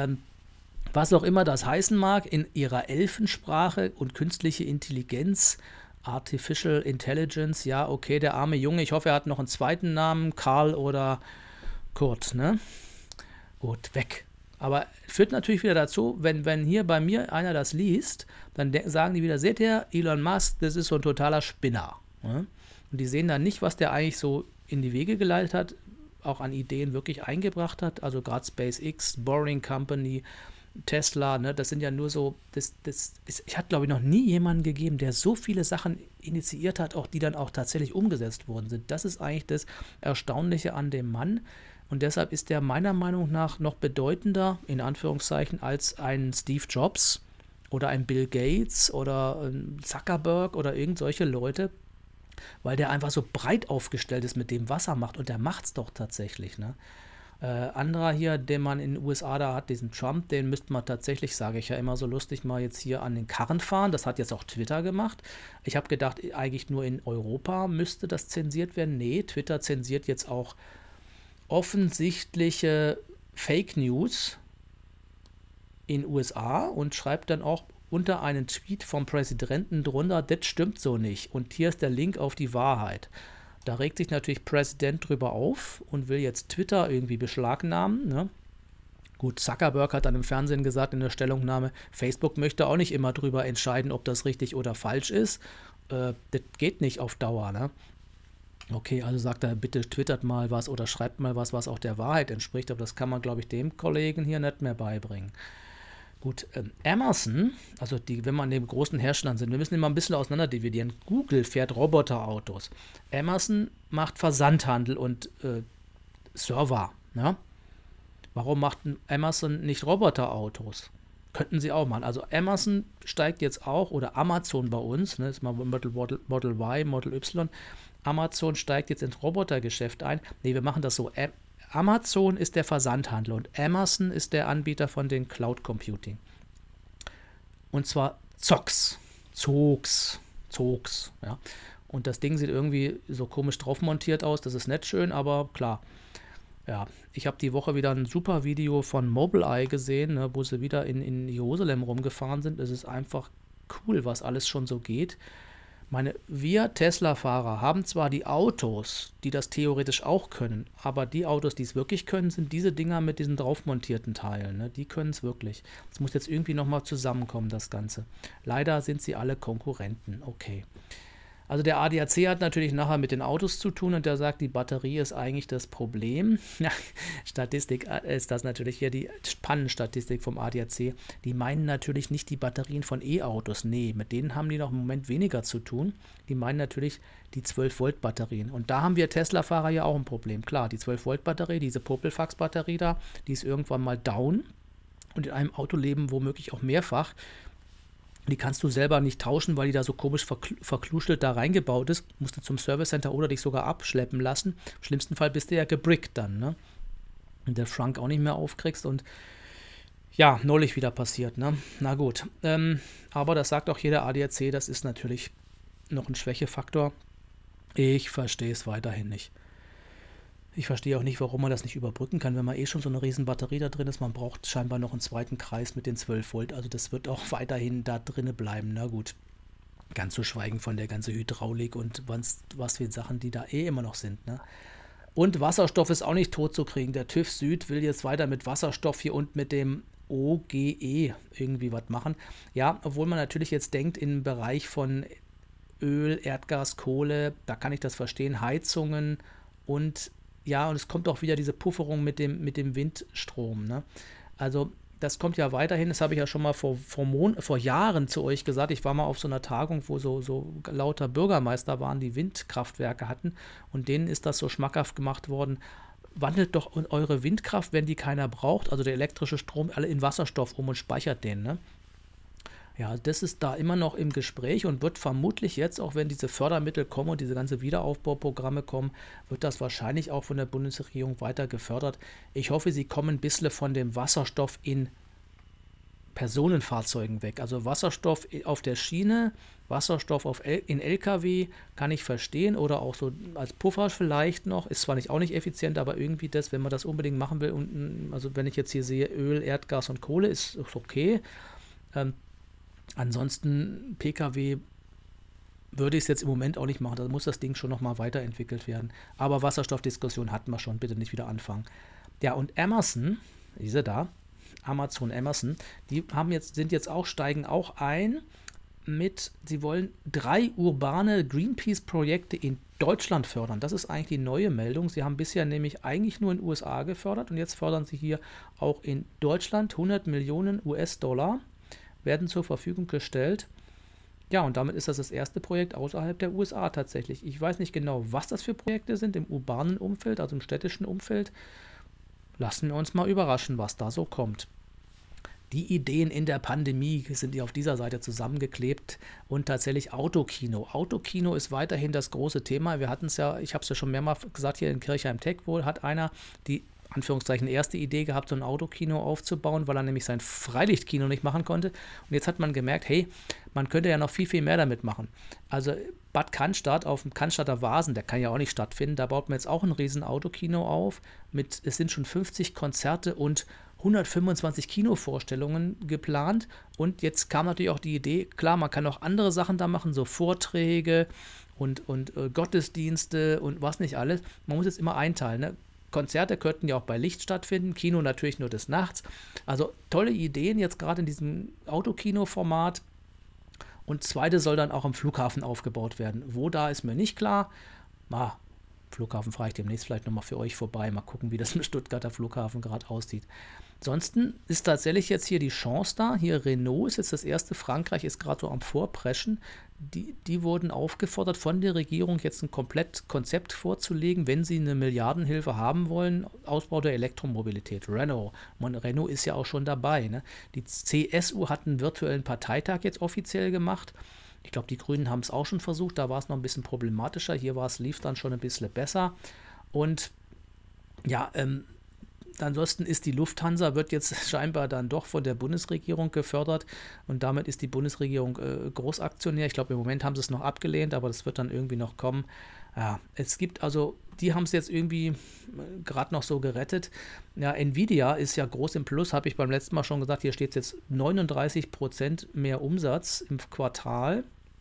Was auch immer das heißen mag, in ihrer Elfensprache und künstliche Intelligenz, Artificial Intelligence, ja, okay, der arme Junge, ich hoffe, er hat noch einen zweiten Namen, Karl oder Kurt, ne? Gut, weg. Aber führt natürlich wieder dazu, wenn hier bei mir einer das liest, dann sagen die wieder, seht ihr, Elon Musk, das ist so ein totaler Spinner. Ne? Und die sehen dann nicht, was der eigentlich so in die Wege geleitet hat, auch an Ideen wirklich eingebracht hat, also gerade SpaceX, Boring Company, Tesla, ne, das sind ja nur so, ich hatte glaube ich noch nie jemanden gegeben, der so viele Sachen initiiert hat, auch die dann auch tatsächlich umgesetzt worden sind. Das ist eigentlich das Erstaunliche an dem Mann und deshalb ist der meiner Meinung nach noch bedeutender, in Anführungszeichen, als ein Steve Jobs oder ein Bill Gates oder ein Zuckerberg oder irgend solche Leute, weil der einfach so breit aufgestellt ist mit dem, was er macht und der macht es doch tatsächlich, ne? Anderer hier, den man in den USA da hat, diesen Trump, den müsste man tatsächlich, sage ich ja immer so lustig, mal jetzt hier an den Karren fahren. Das hat jetzt auch Twitter gemacht. Ich habe gedacht, eigentlich nur in Europa müsste das zensiert werden. Nee, Twitter zensiert jetzt auch offensichtliche Fake News in den USA und schreibt dann auch unter einen Tweet vom Präsidenten drunter, das stimmt so nicht. Und hier ist der Link auf die Wahrheit. Da regt sich natürlich Präsident drüber auf und will jetzt Twitter irgendwie beschlagnahmen. Ne? Gut, Zuckerberg hat dann im Fernsehen gesagt in der Stellungnahme, Facebook möchte auch nicht immer drüber entscheiden, ob das richtig oder falsch ist. Das geht nicht auf Dauer. Ne? Okay, also sagt er, bitte twittert mal was oder schreibt mal was, was auch der Wahrheit entspricht. Aber das kann man, glaube ich, dem Kollegen hier nicht mehr beibringen. Gut, Amazon, also wenn wir an den großen Herstellern sind, wir müssen immer ein bisschen auseinander dividieren. Google fährt Roboterautos. Amazon macht Versandhandel und Server. Ne? Warum macht Amazon nicht Roboterautos? Könnten sie auch machen. Also Amazon steigt jetzt auch, oder Amazon bei uns, ne, ist mal Model Y, Model Y, Amazon steigt jetzt ins Robotergeschäft ein. Ne, wir machen das so. Amazon ist der Versandhandel und Amazon ist der Anbieter von den Cloud Computing. Und zwar Zogs. Ja. Und das Ding sieht irgendwie so komisch drauf montiert aus, das ist nicht schön, aber klar. Ja, ich habe die Woche wieder ein super Video von Mobileye gesehen, ne, wo sie wieder in Jerusalem rumgefahren sind. Es ist einfach cool, was alles schon so geht. Wir Tesla-Fahrer haben zwar die Autos, die das theoretisch auch können, aber die Autos, die es wirklich können, sind diese Dinger mit diesen drauf montierten Teilen. Ne? Die können es wirklich. Es muss jetzt irgendwie nochmal zusammenkommen, das Ganze. Leider sind sie alle Konkurrenten. Okay. Also der ADAC hat natürlich nachher mit den Autos zu tun und der sagt, die Batterie ist eigentlich das Problem. Ja, Statistik ist das natürlich hier, die Pannenstatistik vom ADAC. Die meinen natürlich nicht die Batterien von E-Autos. Nee, mit denen haben die noch im Moment weniger zu tun. Die meinen natürlich die 12-Volt-Batterien. Und da haben wir Tesla-Fahrer ja auch ein Problem. Klar, die 12-Volt-Batterie, diese Popelfax-Batterie da, die ist irgendwann mal down. Und in einem Autoleben womöglich auch mehrfach. Die kannst du selber nicht tauschen, weil die da so komisch verkluschelt da reingebaut ist. Musst du zum Service Center oder dich sogar abschleppen lassen. Im schlimmsten Fall bist du ja gebrickt dann, ne? Und der Schrank auch nicht mehr aufkriegst und ja, neulich wieder passiert, ne? Na gut. Aber das sagt auch jeder ADAC, das ist natürlich noch ein Schwächefaktor. Ich verstehe es weiterhin nicht. Ich verstehe auch nicht, warum man das nicht überbrücken kann, wenn man schon so eine riesen Batterie da drin ist. Man braucht scheinbar noch einen zweiten Kreis mit den 12 Volt. Also das wird auch weiterhin da drinne bleiben. Na gut, ganz zu schweigen von der ganzen Hydraulik und was für Sachen, die da immer noch sind. Ne? Und Wasserstoff ist auch nicht tot zu kriegen. Der TÜV Süd will jetzt weiter mit Wasserstoff hier und mit dem OGE irgendwie was machen. Ja, obwohl man natürlich jetzt denkt, im Bereich von Öl, Erdgas, Kohle, da kann ich das verstehen, Heizungen und ja, und es kommt auch wieder diese Pufferung mit dem Windstrom. Ne? Also das kommt ja weiterhin, das habe ich ja schon mal vor Jahren zu euch gesagt. Ich war mal auf so einer Tagung, wo so lauter Bürgermeister waren, die Windkraftwerke hatten und denen ist das so schmackhaft gemacht worden. wandelt doch eure Windkraft, wenn die keiner braucht, also der elektrische Strom, alle in Wasserstoff um und speichert den, ne? Ja, das ist da immer noch im Gespräch und wird vermutlich jetzt, auch wenn diese Fördermittel kommen und diese ganze Wiederaufbauprogramme kommen, wird das wahrscheinlich auch von der Bundesregierung weiter gefördert. Ich hoffe, sie kommen ein bisschen von dem Wasserstoff in Personenfahrzeugen weg. Also Wasserstoff auf der Schiene, Wasserstoff in LKW kann ich verstehen oder auch so als Puffer vielleicht noch. Ist zwar auch nicht effizient, aber irgendwie das, wenn man das unbedingt machen will. Und also wenn ich jetzt hier sehe, Öl, Erdgas und Kohle, ist okay. Ansonsten PKW würde ich es jetzt im Moment auch nicht machen. Da muss das Ding schon nochmal weiterentwickelt werden. Aber Wasserstoffdiskussion hatten wir schon. Bitte nicht wieder anfangen. Ja, und Amazon, diese da, Amazon, Amazon, die steigen auch ein sie wollen 3 urbane Greenpeace-Projekte in Deutschland fördern. Das ist eigentlich die neue Meldung. Sie haben bisher nämlich eigentlich nur in den USA gefördert und jetzt fördern sie hier auch in Deutschland 100 Millionen US-Dollar werden zur Verfügung gestellt. Ja, und damit ist das erste Projekt außerhalb der USA tatsächlich. Ich weiß nicht genau, was das für Projekte sind im urbanen Umfeld, also im städtischen Umfeld. Lassen wir uns mal überraschen, was da so kommt. Die Ideen in der Pandemie sind hier auf dieser Seite zusammengeklebt und tatsächlich Autokino. Autokino ist weiterhin das große Thema. Wir hatten es ja, ich habe es ja schon mehrmals gesagt, hier in Kirchheim Tech wohl hat einer die Anführungszeichen erste Idee gehabt, so ein Autokino aufzubauen, weil er nämlich sein Freilichtkino nicht machen konnte. Und jetzt hat man gemerkt, hey, man könnte ja noch viel, viel mehr damit machen. Also Bad Cannstatt auf dem Cannstatter Vasen, der kann ja auch nicht stattfinden, da baut man jetzt auch ein riesen Autokino auf. Es sind schon 50 Konzerte und 125 Kinovorstellungen geplant. Und jetzt kam natürlich auch die Idee, klar, man kann auch andere Sachen da machen, so Vorträge und Gottesdienste und was nicht alles. Man muss jetzt immer einteilen, ne? Konzerte könnten ja auch bei Licht stattfinden, Kino natürlich nur des Nachts. Also tolle Ideen jetzt gerade in diesem Autokino-Format. Und zweite soll dann auch am Flughafen aufgebaut werden. Wo da ist mir nicht klar. Flughafen fahre ich demnächst vielleicht nochmal für euch vorbei. Mal gucken, wie das im Stuttgarter Flughafen gerade aussieht. Ansonsten ist tatsächlich jetzt hier die Chance da. Hier Renault ist jetzt das erste. Frankreich ist gerade so am Vorpreschen. Die wurden aufgefordert von der Regierung, jetzt ein komplett Konzept vorzulegen, wenn sie eine Milliardenhilfe haben wollen. Ausbau der Elektromobilität. Renault ist ja auch schon dabei. Ne? Die CSU hat einen virtuellen Parteitag jetzt offiziell gemacht. Ich glaube, die Grünen haben es auch schon versucht. Da war es noch ein bisschen problematischer. Hier lief dann schon ein bisschen besser. Und ja, ansonsten ist die Lufthansa, wird jetzt scheinbar dann doch von der Bundesregierung gefördert und damit ist die Bundesregierung Großaktionär. Ich glaube, im Moment haben sie es noch abgelehnt, aber das wird dann irgendwie noch kommen. Ja, es gibt also, die haben es jetzt irgendwie gerade noch so gerettet. Ja, Nvidia ist ja groß im Plus, habe ich beim letzten Mal schon gesagt, hier steht jetzt 39% mehr Umsatz im Quartal.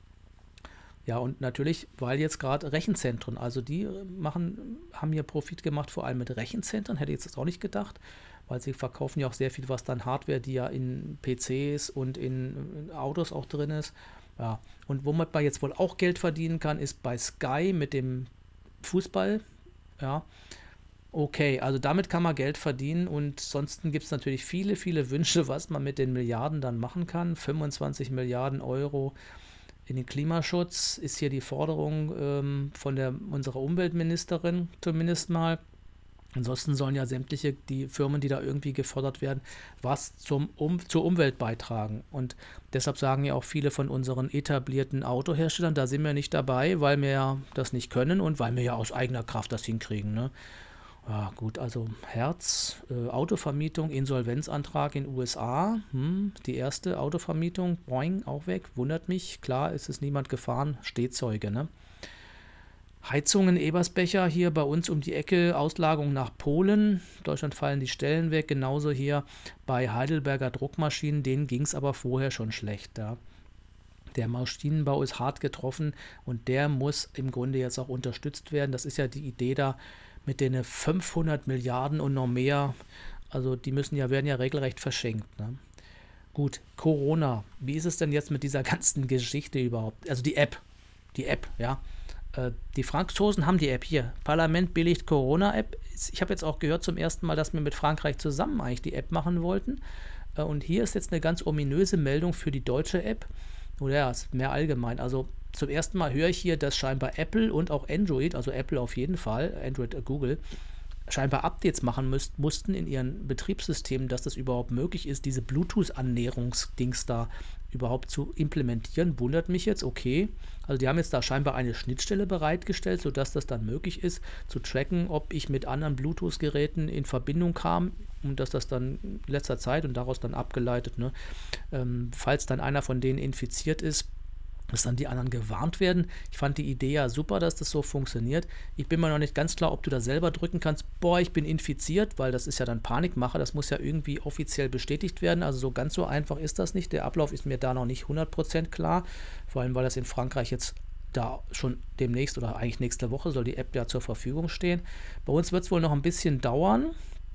Ja, und natürlich, weil jetzt gerade Rechenzentren, also die haben hier Profit gemacht, vor allem mit Rechenzentren, hätte ich jetzt auch nicht gedacht, weil sie verkaufen ja auch sehr viel, was dann Hardware, die ja in PCs und in Autos auch drin ist. Ja, und womit man jetzt wohl auch Geld verdienen kann, ist bei Sky mit dem Fußball. Ja, okay, also damit kann man Geld verdienen und sonst gibt es natürlich viele, viele Wünsche, was man mit den Milliarden dann machen kann. 25 Milliarden Euro. In den Klimaschutz ist hier die Forderung von unserer Umweltministerin zumindest mal. Ansonsten sollen ja sämtliche die Firmen, die da irgendwie gefördert werden, was zur Umwelt beitragen. Und deshalb sagen ja auch viele von unseren etablierten Autoherstellern, da sind wir nicht dabei, weil wir ja das nicht können und weil wir ja aus eigener Kraft das hinkriegen. Ne? Ja, gut, also Herz, Autovermietung, Insolvenzantrag in USA, die erste Autovermietung, boing, auch weg, wundert mich, klar, ist es niemand gefahren, Stehzeuge, ne? Heizungen, Ebersbecher, hier bei uns um die Ecke, Auslagerung nach Polen, Deutschland fallen die Stellen weg, genauso hier bei Heidelberger Druckmaschinen, denen ging es aber vorher schon schlecht, ja. Der Maschinenbau ist hart getroffen und der muss im Grunde jetzt auch unterstützt werden, das ist ja die Idee da, mit den 500 Milliarden und noch mehr, also die werden ja regelrecht verschenkt. Ne? Gut, Corona, wie ist es denn jetzt mit dieser ganzen Geschichte überhaupt? Also die App, ja. Die Franzosen haben die App hier. Parlament billigt Corona-App. Ich habe jetzt auch gehört zum ersten Mal, dass wir mit Frankreich zusammen eigentlich die App machen wollten. Und hier ist jetzt eine ganz ominöse Meldung für die deutsche App. Oder ja, ist mehr allgemein. Also zum ersten Mal höre ich hier, dass scheinbar Apple und auch Android, also Apple auf jeden Fall, Android Google, scheinbar Updates machen mussten in ihren Betriebssystemen, dass das überhaupt möglich ist, diese Bluetooth-Annäherungsdings da überhaupt zu implementieren. Wundert mich jetzt, okay. Also die haben jetzt da scheinbar eine Schnittstelle bereitgestellt, sodass das dann möglich ist, zu tracken, ob ich mit anderen Bluetooth-Geräten in Verbindung kam und dass das dann in letzter Zeit und daraus dann abgeleitet, ne, falls dann einer von denen infiziert ist, dass dann die anderen gewarnt werden. Ich fand die Idee ja super, dass das so funktioniert. Ich bin mir noch nicht ganz klar, ob du da selber drücken kannst, boah, ich bin infiziert, weil das ist ja dann Panikmache, das muss ja irgendwie offiziell bestätigt werden. Also so ganz so einfach ist das nicht. Der Ablauf ist mir da noch nicht 100% klar, vor allem weil das in Frankreich jetzt da schon demnächst oder eigentlich nächste Woche soll die App ja zur Verfügung stehen. Bei uns wird es wohl noch ein bisschen dauern.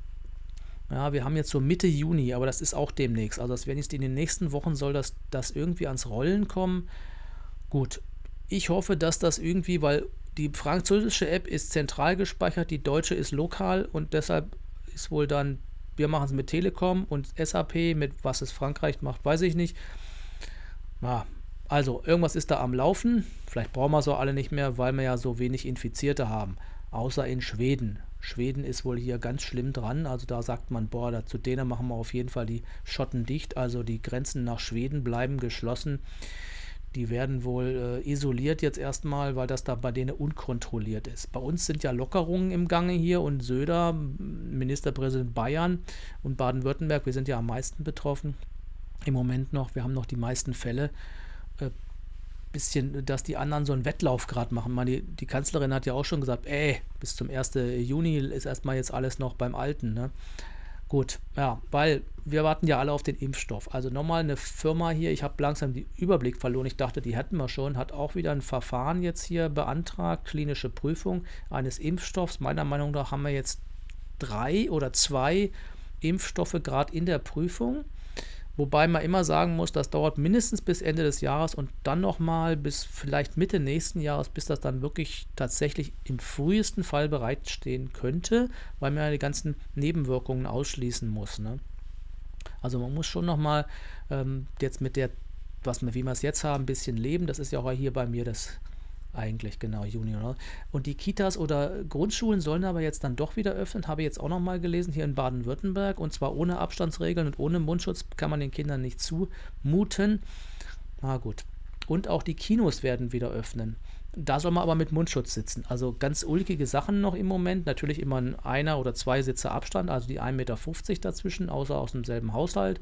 Ja, wir haben jetzt so Mitte Juni, aber das ist auch demnächst. Also das werden jetzt in den nächsten Wochen soll das irgendwie ans Rollen kommen. Gut, ich hoffe, dass das irgendwie, weil die französische App ist zentral gespeichert, die deutsche ist lokal und deshalb ist wohl dann, wir machen es mit Telekom und SAP, mit was es Frankreich macht, weiß ich nicht. Ja, also irgendwas ist da am Laufen, vielleicht brauchen wir es auch alle nicht mehr, weil wir ja so wenig Infizierte haben, außer in Schweden. Schweden ist wohl hier ganz schlimm dran, also da sagt man, boah, zu denen machen wir auf jeden Fall die Schotten dicht, also die Grenzen nach Schweden bleiben geschlossen. Die werden wohl isoliert jetzt erstmal, weil das da bei denen unkontrolliert ist. Bei uns sind ja Lockerungen im Gange hier und Söder, Ministerpräsident Bayern und Baden-Württemberg, wir sind ja am meisten betroffen im Moment noch. Wir haben noch die meisten Fälle. Bisschen, dass die anderen so einen Wettlauf gerade machen. Die Kanzlerin hat ja auch schon gesagt, bis zum 1. Juni ist erstmal jetzt alles noch beim Alten, ne? Gut, ja, weil wir warten ja alle auf den Impfstoff. Also nochmal eine Firma hier, ich habe langsam den Überblick verloren, ich dachte, die hätten wir schon, hat auch wieder ein Verfahren jetzt hier beantragt, klinische Prüfung eines Impfstoffs. Meiner Meinung nach haben wir jetzt 3 oder 2 Impfstoffe gerade in der Prüfung. Wobei man immer sagen muss, das dauert mindestens bis Ende des Jahres und dann nochmal bis vielleicht Mitte nächsten Jahres, bis das dann wirklich tatsächlich im frühesten Fall bereitstehen könnte, weil man ja die ganzen Nebenwirkungen ausschließen muss, ne? Also man muss schon nochmal jetzt mit der, wie wir es jetzt haben, ein bisschen leben. Das ist ja auch hier bei mir das eigentlich, genau, Juni, oder? Und die Kitas oder Grundschulen sollen aber jetzt dann doch wieder öffnen, habe ich jetzt auch nochmal gelesen, hier in Baden-Württemberg, und zwar ohne Abstandsregeln und ohne Mundschutz kann man den Kindern nicht zumuten. Na gut. Und auch die Kinos werden wieder öffnen. Da soll man aber mit Mundschutz sitzen. Also ganz ulkige Sachen noch im Moment. Natürlich immer ein 1 oder 2 Sitze Abstand, also die 1,50 Meter dazwischen, außer aus demselben Haushalt.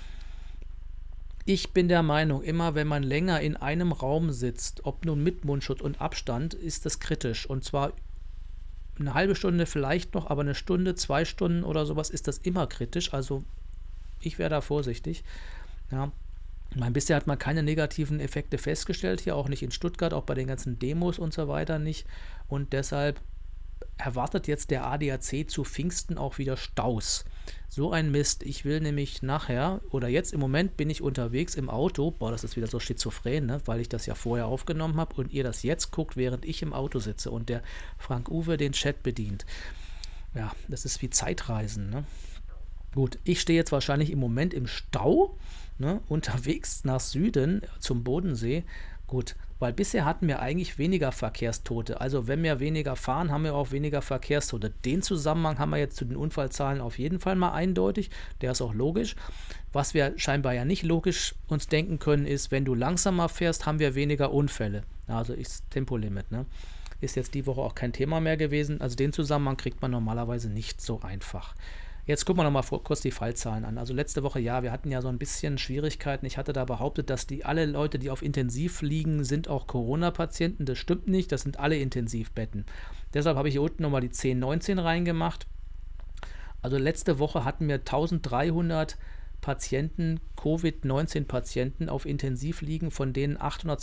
Ich bin der Meinung, immer wenn man länger in einem Raum sitzt, ob nun mit Mundschutz und Abstand, ist das kritisch. Und zwar eine halbe Stunde vielleicht noch, aber eine Stunde, 2 Stunden oder sowas ist das immer kritisch. Also ich wäre da vorsichtig. Ja. Bisher hat man keine negativen Effekte festgestellt, hier auch nicht in Stuttgart, auch bei den ganzen Demos und so weiter nicht. Und deshalb erwartet jetzt der ADAC zu Pfingsten auch wieder Staus. So ein Mist. Ich will nämlich nachher, oder jetzt im Moment bin ich unterwegs im Auto, boah, das ist wieder so schizophren, ne? Weil ich das ja vorher aufgenommen habe und ihr das jetzt guckt, während ich im Auto sitze und der Frank-Uwe den Chat bedient. Ja, das ist wie Zeitreisen, ne? Gut, ich stehe jetzt wahrscheinlich im Moment im Stau, ne, unterwegs nach Süden zum Bodensee. Gut, weil bisher hatten wir eigentlich weniger Verkehrstote. Also wenn wir weniger fahren, haben wir auch weniger Verkehrstote. Den Zusammenhang haben wir jetzt zu den Unfallzahlen auf jeden Fall mal eindeutig. Der ist auch logisch. Was wir scheinbar ja nicht logisch uns denken können, ist, wenn du langsamer fährst, haben wir weniger Unfälle. Also ist Tempolimit, ne? Ist jetzt die Woche auch kein Thema mehr gewesen. Also den Zusammenhang kriegt man normalerweise nicht so einfach. Jetzt gucken wir nochmal kurz die Fallzahlen an. Also letzte Woche, ja, wir hatten ja so ein bisschen Schwierigkeiten. Ich hatte da behauptet, dass alle Leute, die auf Intensiv liegen, sind auch Corona-Patienten. Das stimmt nicht, das sind alle Intensivbetten. Deshalb habe ich hier unten nochmal die 10-19 reingemacht. Also letzte Woche hatten wir 1300 Patienten, Covid-19-Patienten auf Intensiv liegen, von denen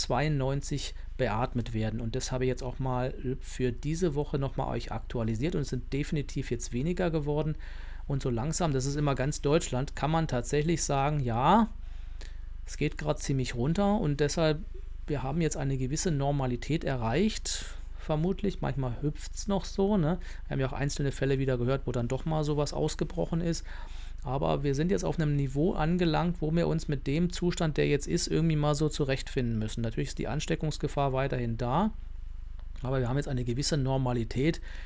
892 beatmet werden. Und das habe ich jetzt auch mal für diese Woche nochmal euch aktualisiert und es sind definitiv jetzt weniger geworden. Und so langsam, das ist immer ganz Deutschland, kann man tatsächlich sagen, ja, es geht gerade ziemlich runter und deshalb, wir haben jetzt eine gewisse Normalität erreicht, vermutlich. Manchmal hüpft es noch so, ne? Wir haben ja auch einzelne Fälle wieder gehört, wo dann doch mal sowas ausgebrochen ist. Aber wir sind jetzt auf einem Niveau angelangt, wo wir uns mit dem Zustand, der jetzt ist, irgendwie mal so zurechtfinden müssen. Natürlich ist die Ansteckungsgefahr weiterhin da, aber wir haben jetzt eine gewisse Normalität,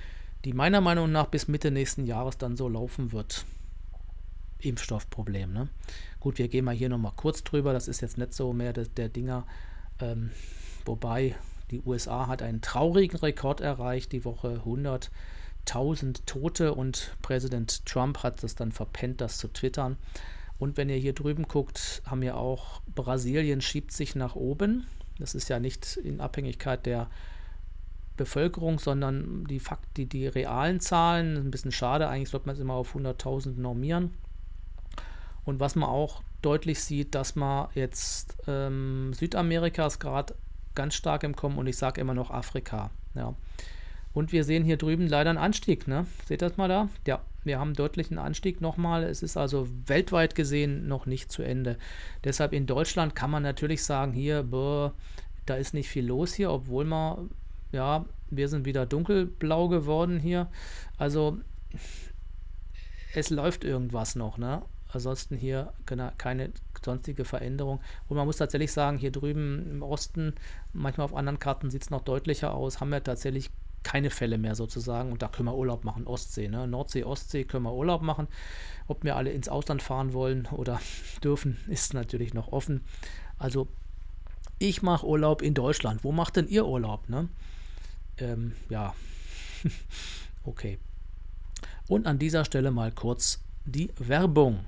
die meiner Meinung nach bis Mitte nächsten Jahres dann so laufen wird. Impfstoffproblem, ne? Gut, wir gehen mal hier nochmal kurz drüber, das ist jetzt nicht so mehr der Dinger, wobei die USA hat einen traurigen Rekord erreicht, die Woche 100.000 Tote und Präsident Trump hat es dann verpennt, das zu twittern. Und wenn ihr hier drüben guckt, haben wir auch, Brasilien schiebt sich nach oben, das ist ja nicht in Abhängigkeit der Bevölkerung, sondern die realen Zahlen, ein bisschen schade, eigentlich sollte man es immer auf 100.000 normieren. Und was man auch deutlich sieht, dass man jetzt Südamerika ist gerade ganz stark im Kommen und ich sage immer noch Afrika. Ja. Und wir sehen hier drüben leider einen Anstieg. Ne? Seht ihr das mal da? Ja, wir haben einen deutlichen Anstieg nochmal. Es ist also weltweit gesehen noch nicht zu Ende. Deshalb in Deutschland kann man natürlich sagen, hier, da ist nicht viel los hier, obwohl wir sind wieder dunkelblau geworden hier. Also es läuft irgendwas noch, ne? Ansonsten hier keine sonstige Veränderung. Und man muss tatsächlich sagen, hier drüben im Osten, manchmal auf anderen Karten sieht es noch deutlicher aus, haben wir tatsächlich keine Fälle mehr sozusagen. Und da können wir Urlaub machen, Ostsee, ne? Nordsee, Ostsee können wir Urlaub machen. Ob wir alle ins Ausland fahren wollen oder dürfen, ist natürlich noch offen. Also ich mache Urlaub in Deutschland. Wo macht denn ihr Urlaub, ne? Ja, okay. Und an dieser Stelle mal kurz die Werbung.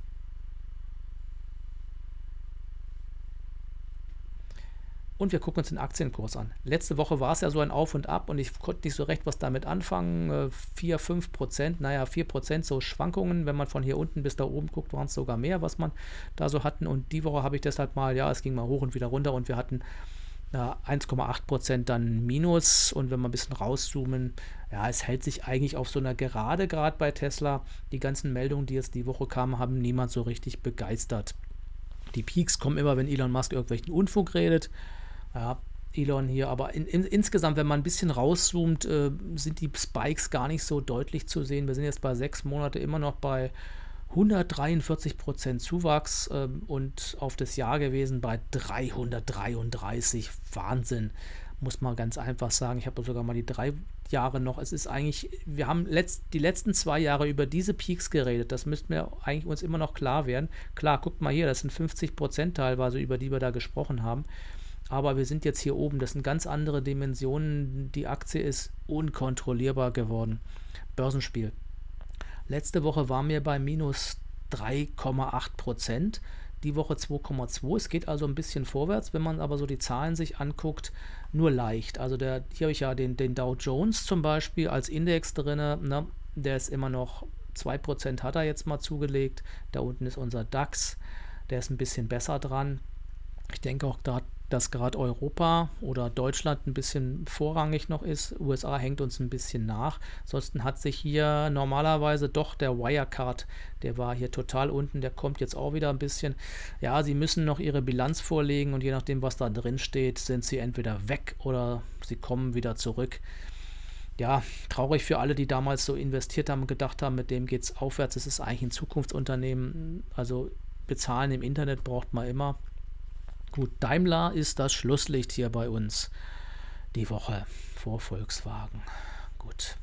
Und wir gucken uns den Aktienkurs an. Letzte Woche war es ja so ein Auf und Ab und ich konnte nicht so recht was damit anfangen. 4-5%, naja 4% so Schwankungen. Wenn man von hier unten bis da oben guckt, waren es sogar mehr, was man da so hatten. Und die Woche habe ich deshalb mal, es ging mal hoch und wieder runter und wir hatten 1,8% dann Minus. Und wenn wir ein bisschen rauszoomen, es hält sich eigentlich auf so einer Gerade, gerade bei Tesla. Die ganzen Meldungen, die jetzt die Woche kamen, haben niemand so richtig begeistert. Die Peaks kommen immer, wenn Elon Musk irgendwelchen Unfug redet. Ja, Elon hier, aber insgesamt, wenn man ein bisschen rauszoomt, sind die Spikes gar nicht so deutlich zu sehen. Wir sind jetzt bei 6 Monate immer noch bei 143% Zuwachs und auf das Jahr gewesen bei 333. Wahnsinn, muss man ganz einfach sagen. Ich habe sogar mal die 3 Jahre noch. Es ist eigentlich, wir haben die letzten 2 Jahre über diese Peaks geredet. Das müssten wir eigentlich uns immer noch klar werden. Klar, guckt mal hier, das sind 50% teilweise, über die wir da gesprochen haben. Aber wir sind jetzt hier oben, das sind ganz andere Dimensionen. Die Aktie ist unkontrollierbar geworden. Börsenspiel. Letzte Woche waren wir bei minus 3,8%. Die Woche 2,2. Es geht also ein bisschen vorwärts, wenn man aber so die Zahlen sich anguckt, nur leicht. Also hier habe ich ja den Dow Jones zum Beispiel als Index drin. Ne? Der ist immer noch 2%, hat er jetzt mal zugelegt. Da unten ist unser DAX. Der ist ein bisschen besser dran. Ich denke auch, dass gerade Europa oder Deutschland ein bisschen vorrangig noch ist. USA hängt uns ein bisschen nach. Ansonsten hat sich hier normalerweise doch der Wirecard, der war hier total unten, der kommt jetzt auch wieder ein bisschen. Ja, sie müssen noch ihre Bilanz vorlegen und je nachdem, was da drin steht, sind sie entweder weg oder sie kommen wieder zurück. Ja, traurig für alle, die damals so investiert haben und gedacht haben, mit dem geht es aufwärts. Es ist eigentlich ein Zukunftsunternehmen. Also bezahlen im Internet braucht man immer. Gut, Daimler ist das Schlusslicht hier bei uns die Woche vor Volkswagen. Gut.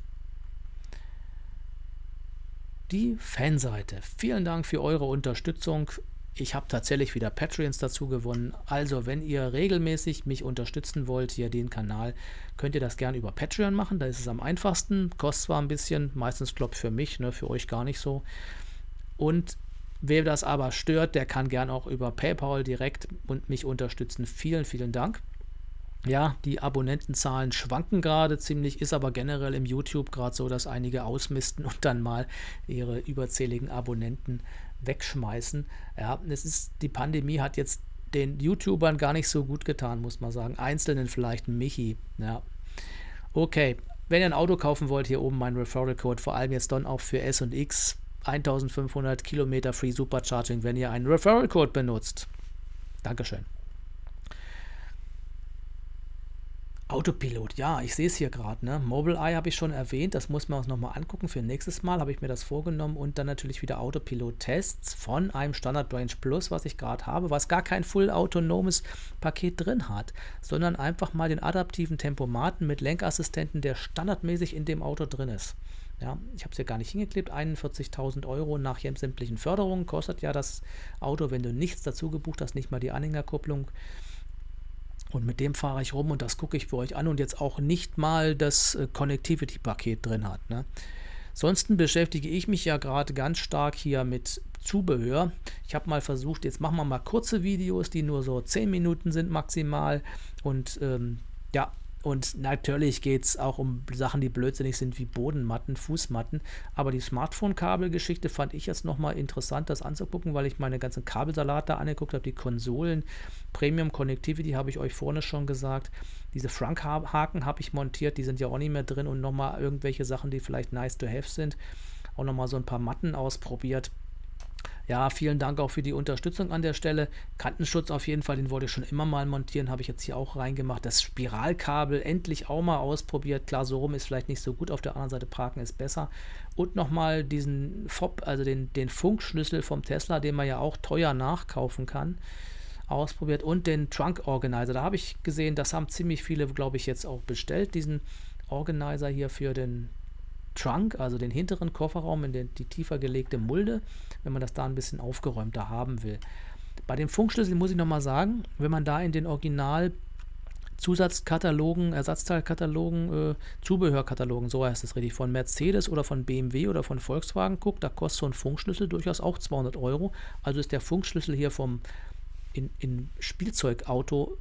Die Fanseite. Vielen Dank für eure Unterstützung. Ich habe tatsächlich wieder Patreons dazu gewonnen. Also, wenn ihr regelmäßig mich unterstützen wollt, hier den Kanal, könnt ihr das gerne über Patreon machen. Da ist es am einfachsten. Kostet zwar ein bisschen, meistens klopft für mich, ne, für euch gar nicht so. Und wer das aber stört, der kann gern auch über PayPal direkt und mich unterstützen. Vielen, vielen Dank. Ja, die Abonnentenzahlen schwanken gerade ziemlich, ist aber generell im YouTube gerade so, dass einige ausmisten und dann mal ihre überzähligen Abonnenten wegschmeißen. Ja, die Pandemie hat jetzt den YouTubern gar nicht so gut getan, muss man sagen. Einzelnen vielleicht, Michi. Ja. Okay, wenn ihr ein Auto kaufen wollt, hier oben mein Referral Code, vor allem jetzt dann auch für S und X. 1500 Kilometer Free Supercharging, wenn ihr einen Referral Code benutzt. Dankeschön. Autopilot, ja, ich sehe es hier gerade, ne? Mobileye habe ich schon erwähnt, das muss man uns nochmal angucken. Für nächstes Mal habe ich mir das vorgenommen und dann natürlich wieder Autopilot-Tests von einem Standard Range Plus, was ich gerade habe, was gar kein full autonomes Paket drin hat, sondern einfach mal den adaptiven Tempomaten mit Lenkassistenten, der standardmäßig in dem Auto drin ist. Ja, ich habe es ja gar nicht hingeklebt, 41.000 Euro nach sämtlichen Förderungen kostet ja das Auto, wenn du nichts dazu gebucht hast, nicht mal die Anhängerkupplung. Und mit dem fahre ich rum und das gucke ich für euch an und jetzt auch nicht mal das Connectivity-Paket drin hat. Ne? Ansonsten beschäftige ich mich ja gerade ganz stark hier mit Zubehör. Ich habe mal versucht, jetzt machen wir mal kurze Videos, die nur so 10 Minuten sind maximal. Und ja, und natürlich geht es auch um Sachen, die blödsinnig sind, wie Bodenmatten, Fußmatten. Aber die Smartphone-Kabelgeschichte fand ich jetzt nochmal interessant, das anzugucken, weil ich meine ganzen Kabelsalat da angeguckt habe, die Konsolen, Premium Connectivity habe ich euch vorne schon gesagt. Diese Frank-Haken habe ich montiert, die sind ja auch nicht mehr drin und nochmal irgendwelche Sachen, die vielleicht nice to have sind. Auch nochmal so ein paar Matten ausprobiert. Ja, vielen Dank auch für die Unterstützung an der Stelle. Kantenschutz auf jeden Fall, den wollte ich schon immer mal montieren, habe ich jetzt hier auch reingemacht. Das Spiralkabel endlich auch mal ausprobiert. Klar, so rum ist vielleicht nicht so gut, auf der anderen Seite parken ist besser. Und nochmal diesen FOB, also den Funkschlüssel vom Tesla, den man ja auch teuer nachkaufen kann, ausprobiert. Und den Trunk Organizer, da habe ich gesehen, das haben ziemlich viele, glaube ich, jetzt auch bestellt, diesen Organizer hier für den Trunk, also den hinteren Kofferraum in die tiefer gelegte Mulde, wenn man das da ein bisschen aufgeräumter haben will. Bei dem Funkschlüssel muss ich nochmal sagen, wenn man da in den Original Zusatzkatalogen, Ersatzteilkatalogen, Zubehörkatalogen, so heißt es richtig, von Mercedes oder von BMW oder von Volkswagen guckt, da kostet so ein Funkschlüssel durchaus auch 200 Euro. Also ist der Funkschlüssel hier in Spielzeugauto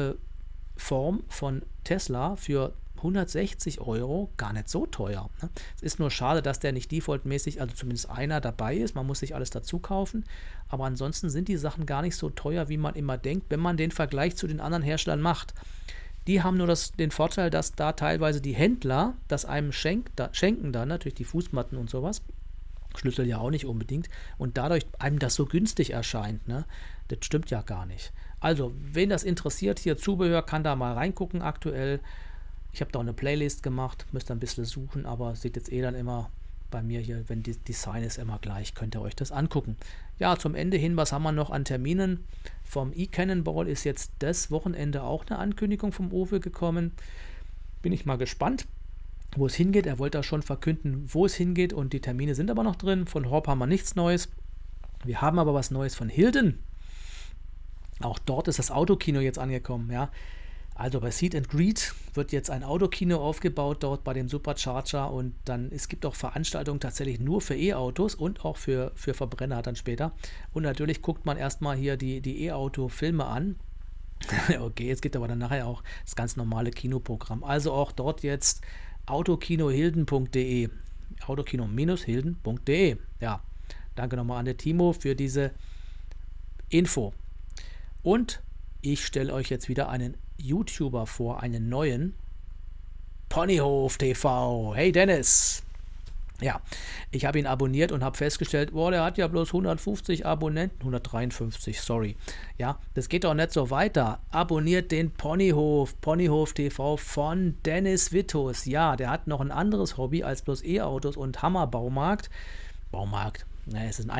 Form von Tesla für 160 Euro gar nicht so teuer. Ne? Es ist nur schade, dass der nicht defaultmäßig, also zumindest einer dabei ist. Man muss sich alles dazu kaufen. Aber ansonsten sind die Sachen gar nicht so teuer, wie man immer denkt, wenn man den Vergleich zu den anderen Herstellern macht. Die haben nur den Vorteil, dass da teilweise die Händler das einem schenken dann, natürlich die Fußmatten und sowas. Schlüssel ja auch nicht unbedingt. Und dadurch einem das so günstig erscheint. Ne? Das stimmt ja gar nicht. Also, wen das interessiert, hier Zubehör, kann da mal reingucken aktuell. Ich habe da auch eine Playlist gemacht, müsst ihr ein bisschen suchen, aber seht jetzt dann immer bei mir hier, wenn die Design ist immer gleich, könnt ihr euch das angucken. Ja, zum Ende hin, was haben wir noch an Terminen? Vom eCannonball ist jetzt das Wochenende auch eine Ankündigung vom Uwe gekommen. Bin ich mal gespannt, wo es hingeht. Er wollte da schon verkünden, wo es hingeht und die Termine sind aber noch drin. Von Horb haben wir nichts Neues. Wir haben aber was Neues von Hilden. Auch dort ist das Autokino jetzt angekommen, ja. Also bei Seat and Greet wird jetzt ein Autokino aufgebaut dort bei dem Supercharger und dann, es gibt auch Veranstaltungen tatsächlich nur für E-Autos und auch für Verbrenner dann später. Und natürlich guckt man erstmal hier die E-Auto-Filme an. Okay, es gibt aber dann nachher auch das ganz normale Kinoprogramm. Also auch dort jetzt autokinohilden.de. Autokino-hilden.de. Ja, danke nochmal an der Timo für diese Info. Und ich stelle euch jetzt wieder einen YouTuber vor, einen neuen, Ponyhof TV. Hey Dennis! Ja, ich habe ihn abonniert und habe festgestellt, boah, der hat ja bloß 150 Abonnenten, 153, sorry. Ja, das geht doch nicht so weiter. Abonniert den Ponyhof TV von Dennis Wittus. Ja, der hat noch ein anderes Hobby als bloß E-Autos und Hammerbaumarkt. Naja, es ist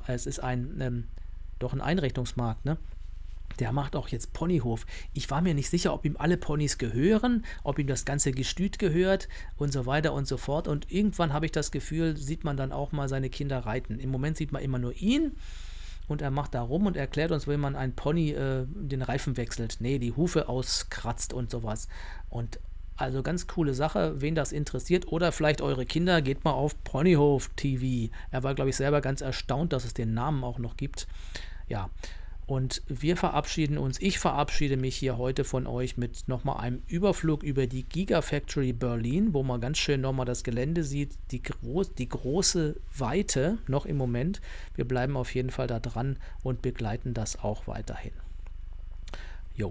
ein Einrichtungsmarkt, ne? Der macht auch jetzt Ponyhof. Ich war mir nicht sicher, ob ihm alle Ponys gehören, ob ihm das ganze Gestüt gehört und so weiter und so fort. Und irgendwann habe ich das Gefühl, sieht man dann auch mal seine Kinder reiten. Im Moment sieht man immer nur ihn und er macht da rum und erklärt uns, wenn man einen Pony den Reifen wechselt. Nee, die Hufe auskratzt und sowas. Und also ganz coole Sache, wen das interessiert oder vielleicht eure Kinder, geht mal auf Ponyhof TV. Er war, glaube ich, selber ganz erstaunt, dass es den Namen auch noch gibt. Ja. Und wir verabschieden uns, ich verabschiede mich hier heute von euch mit nochmal einem Überflug über die Gigafactory Berlin, wo man ganz schön nochmal das Gelände sieht, die große Weite noch im Moment. Wir bleiben auf jeden Fall da dran und begleiten das auch weiterhin. Jo.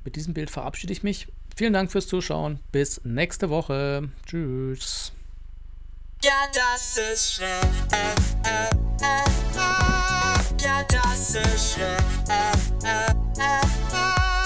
mit diesem Bild verabschiede ich mich. Vielen Dank fürs Zuschauen. Bis nächste Woche. Tschüss. Ja, das ist schräg. Ja, das ist schräg.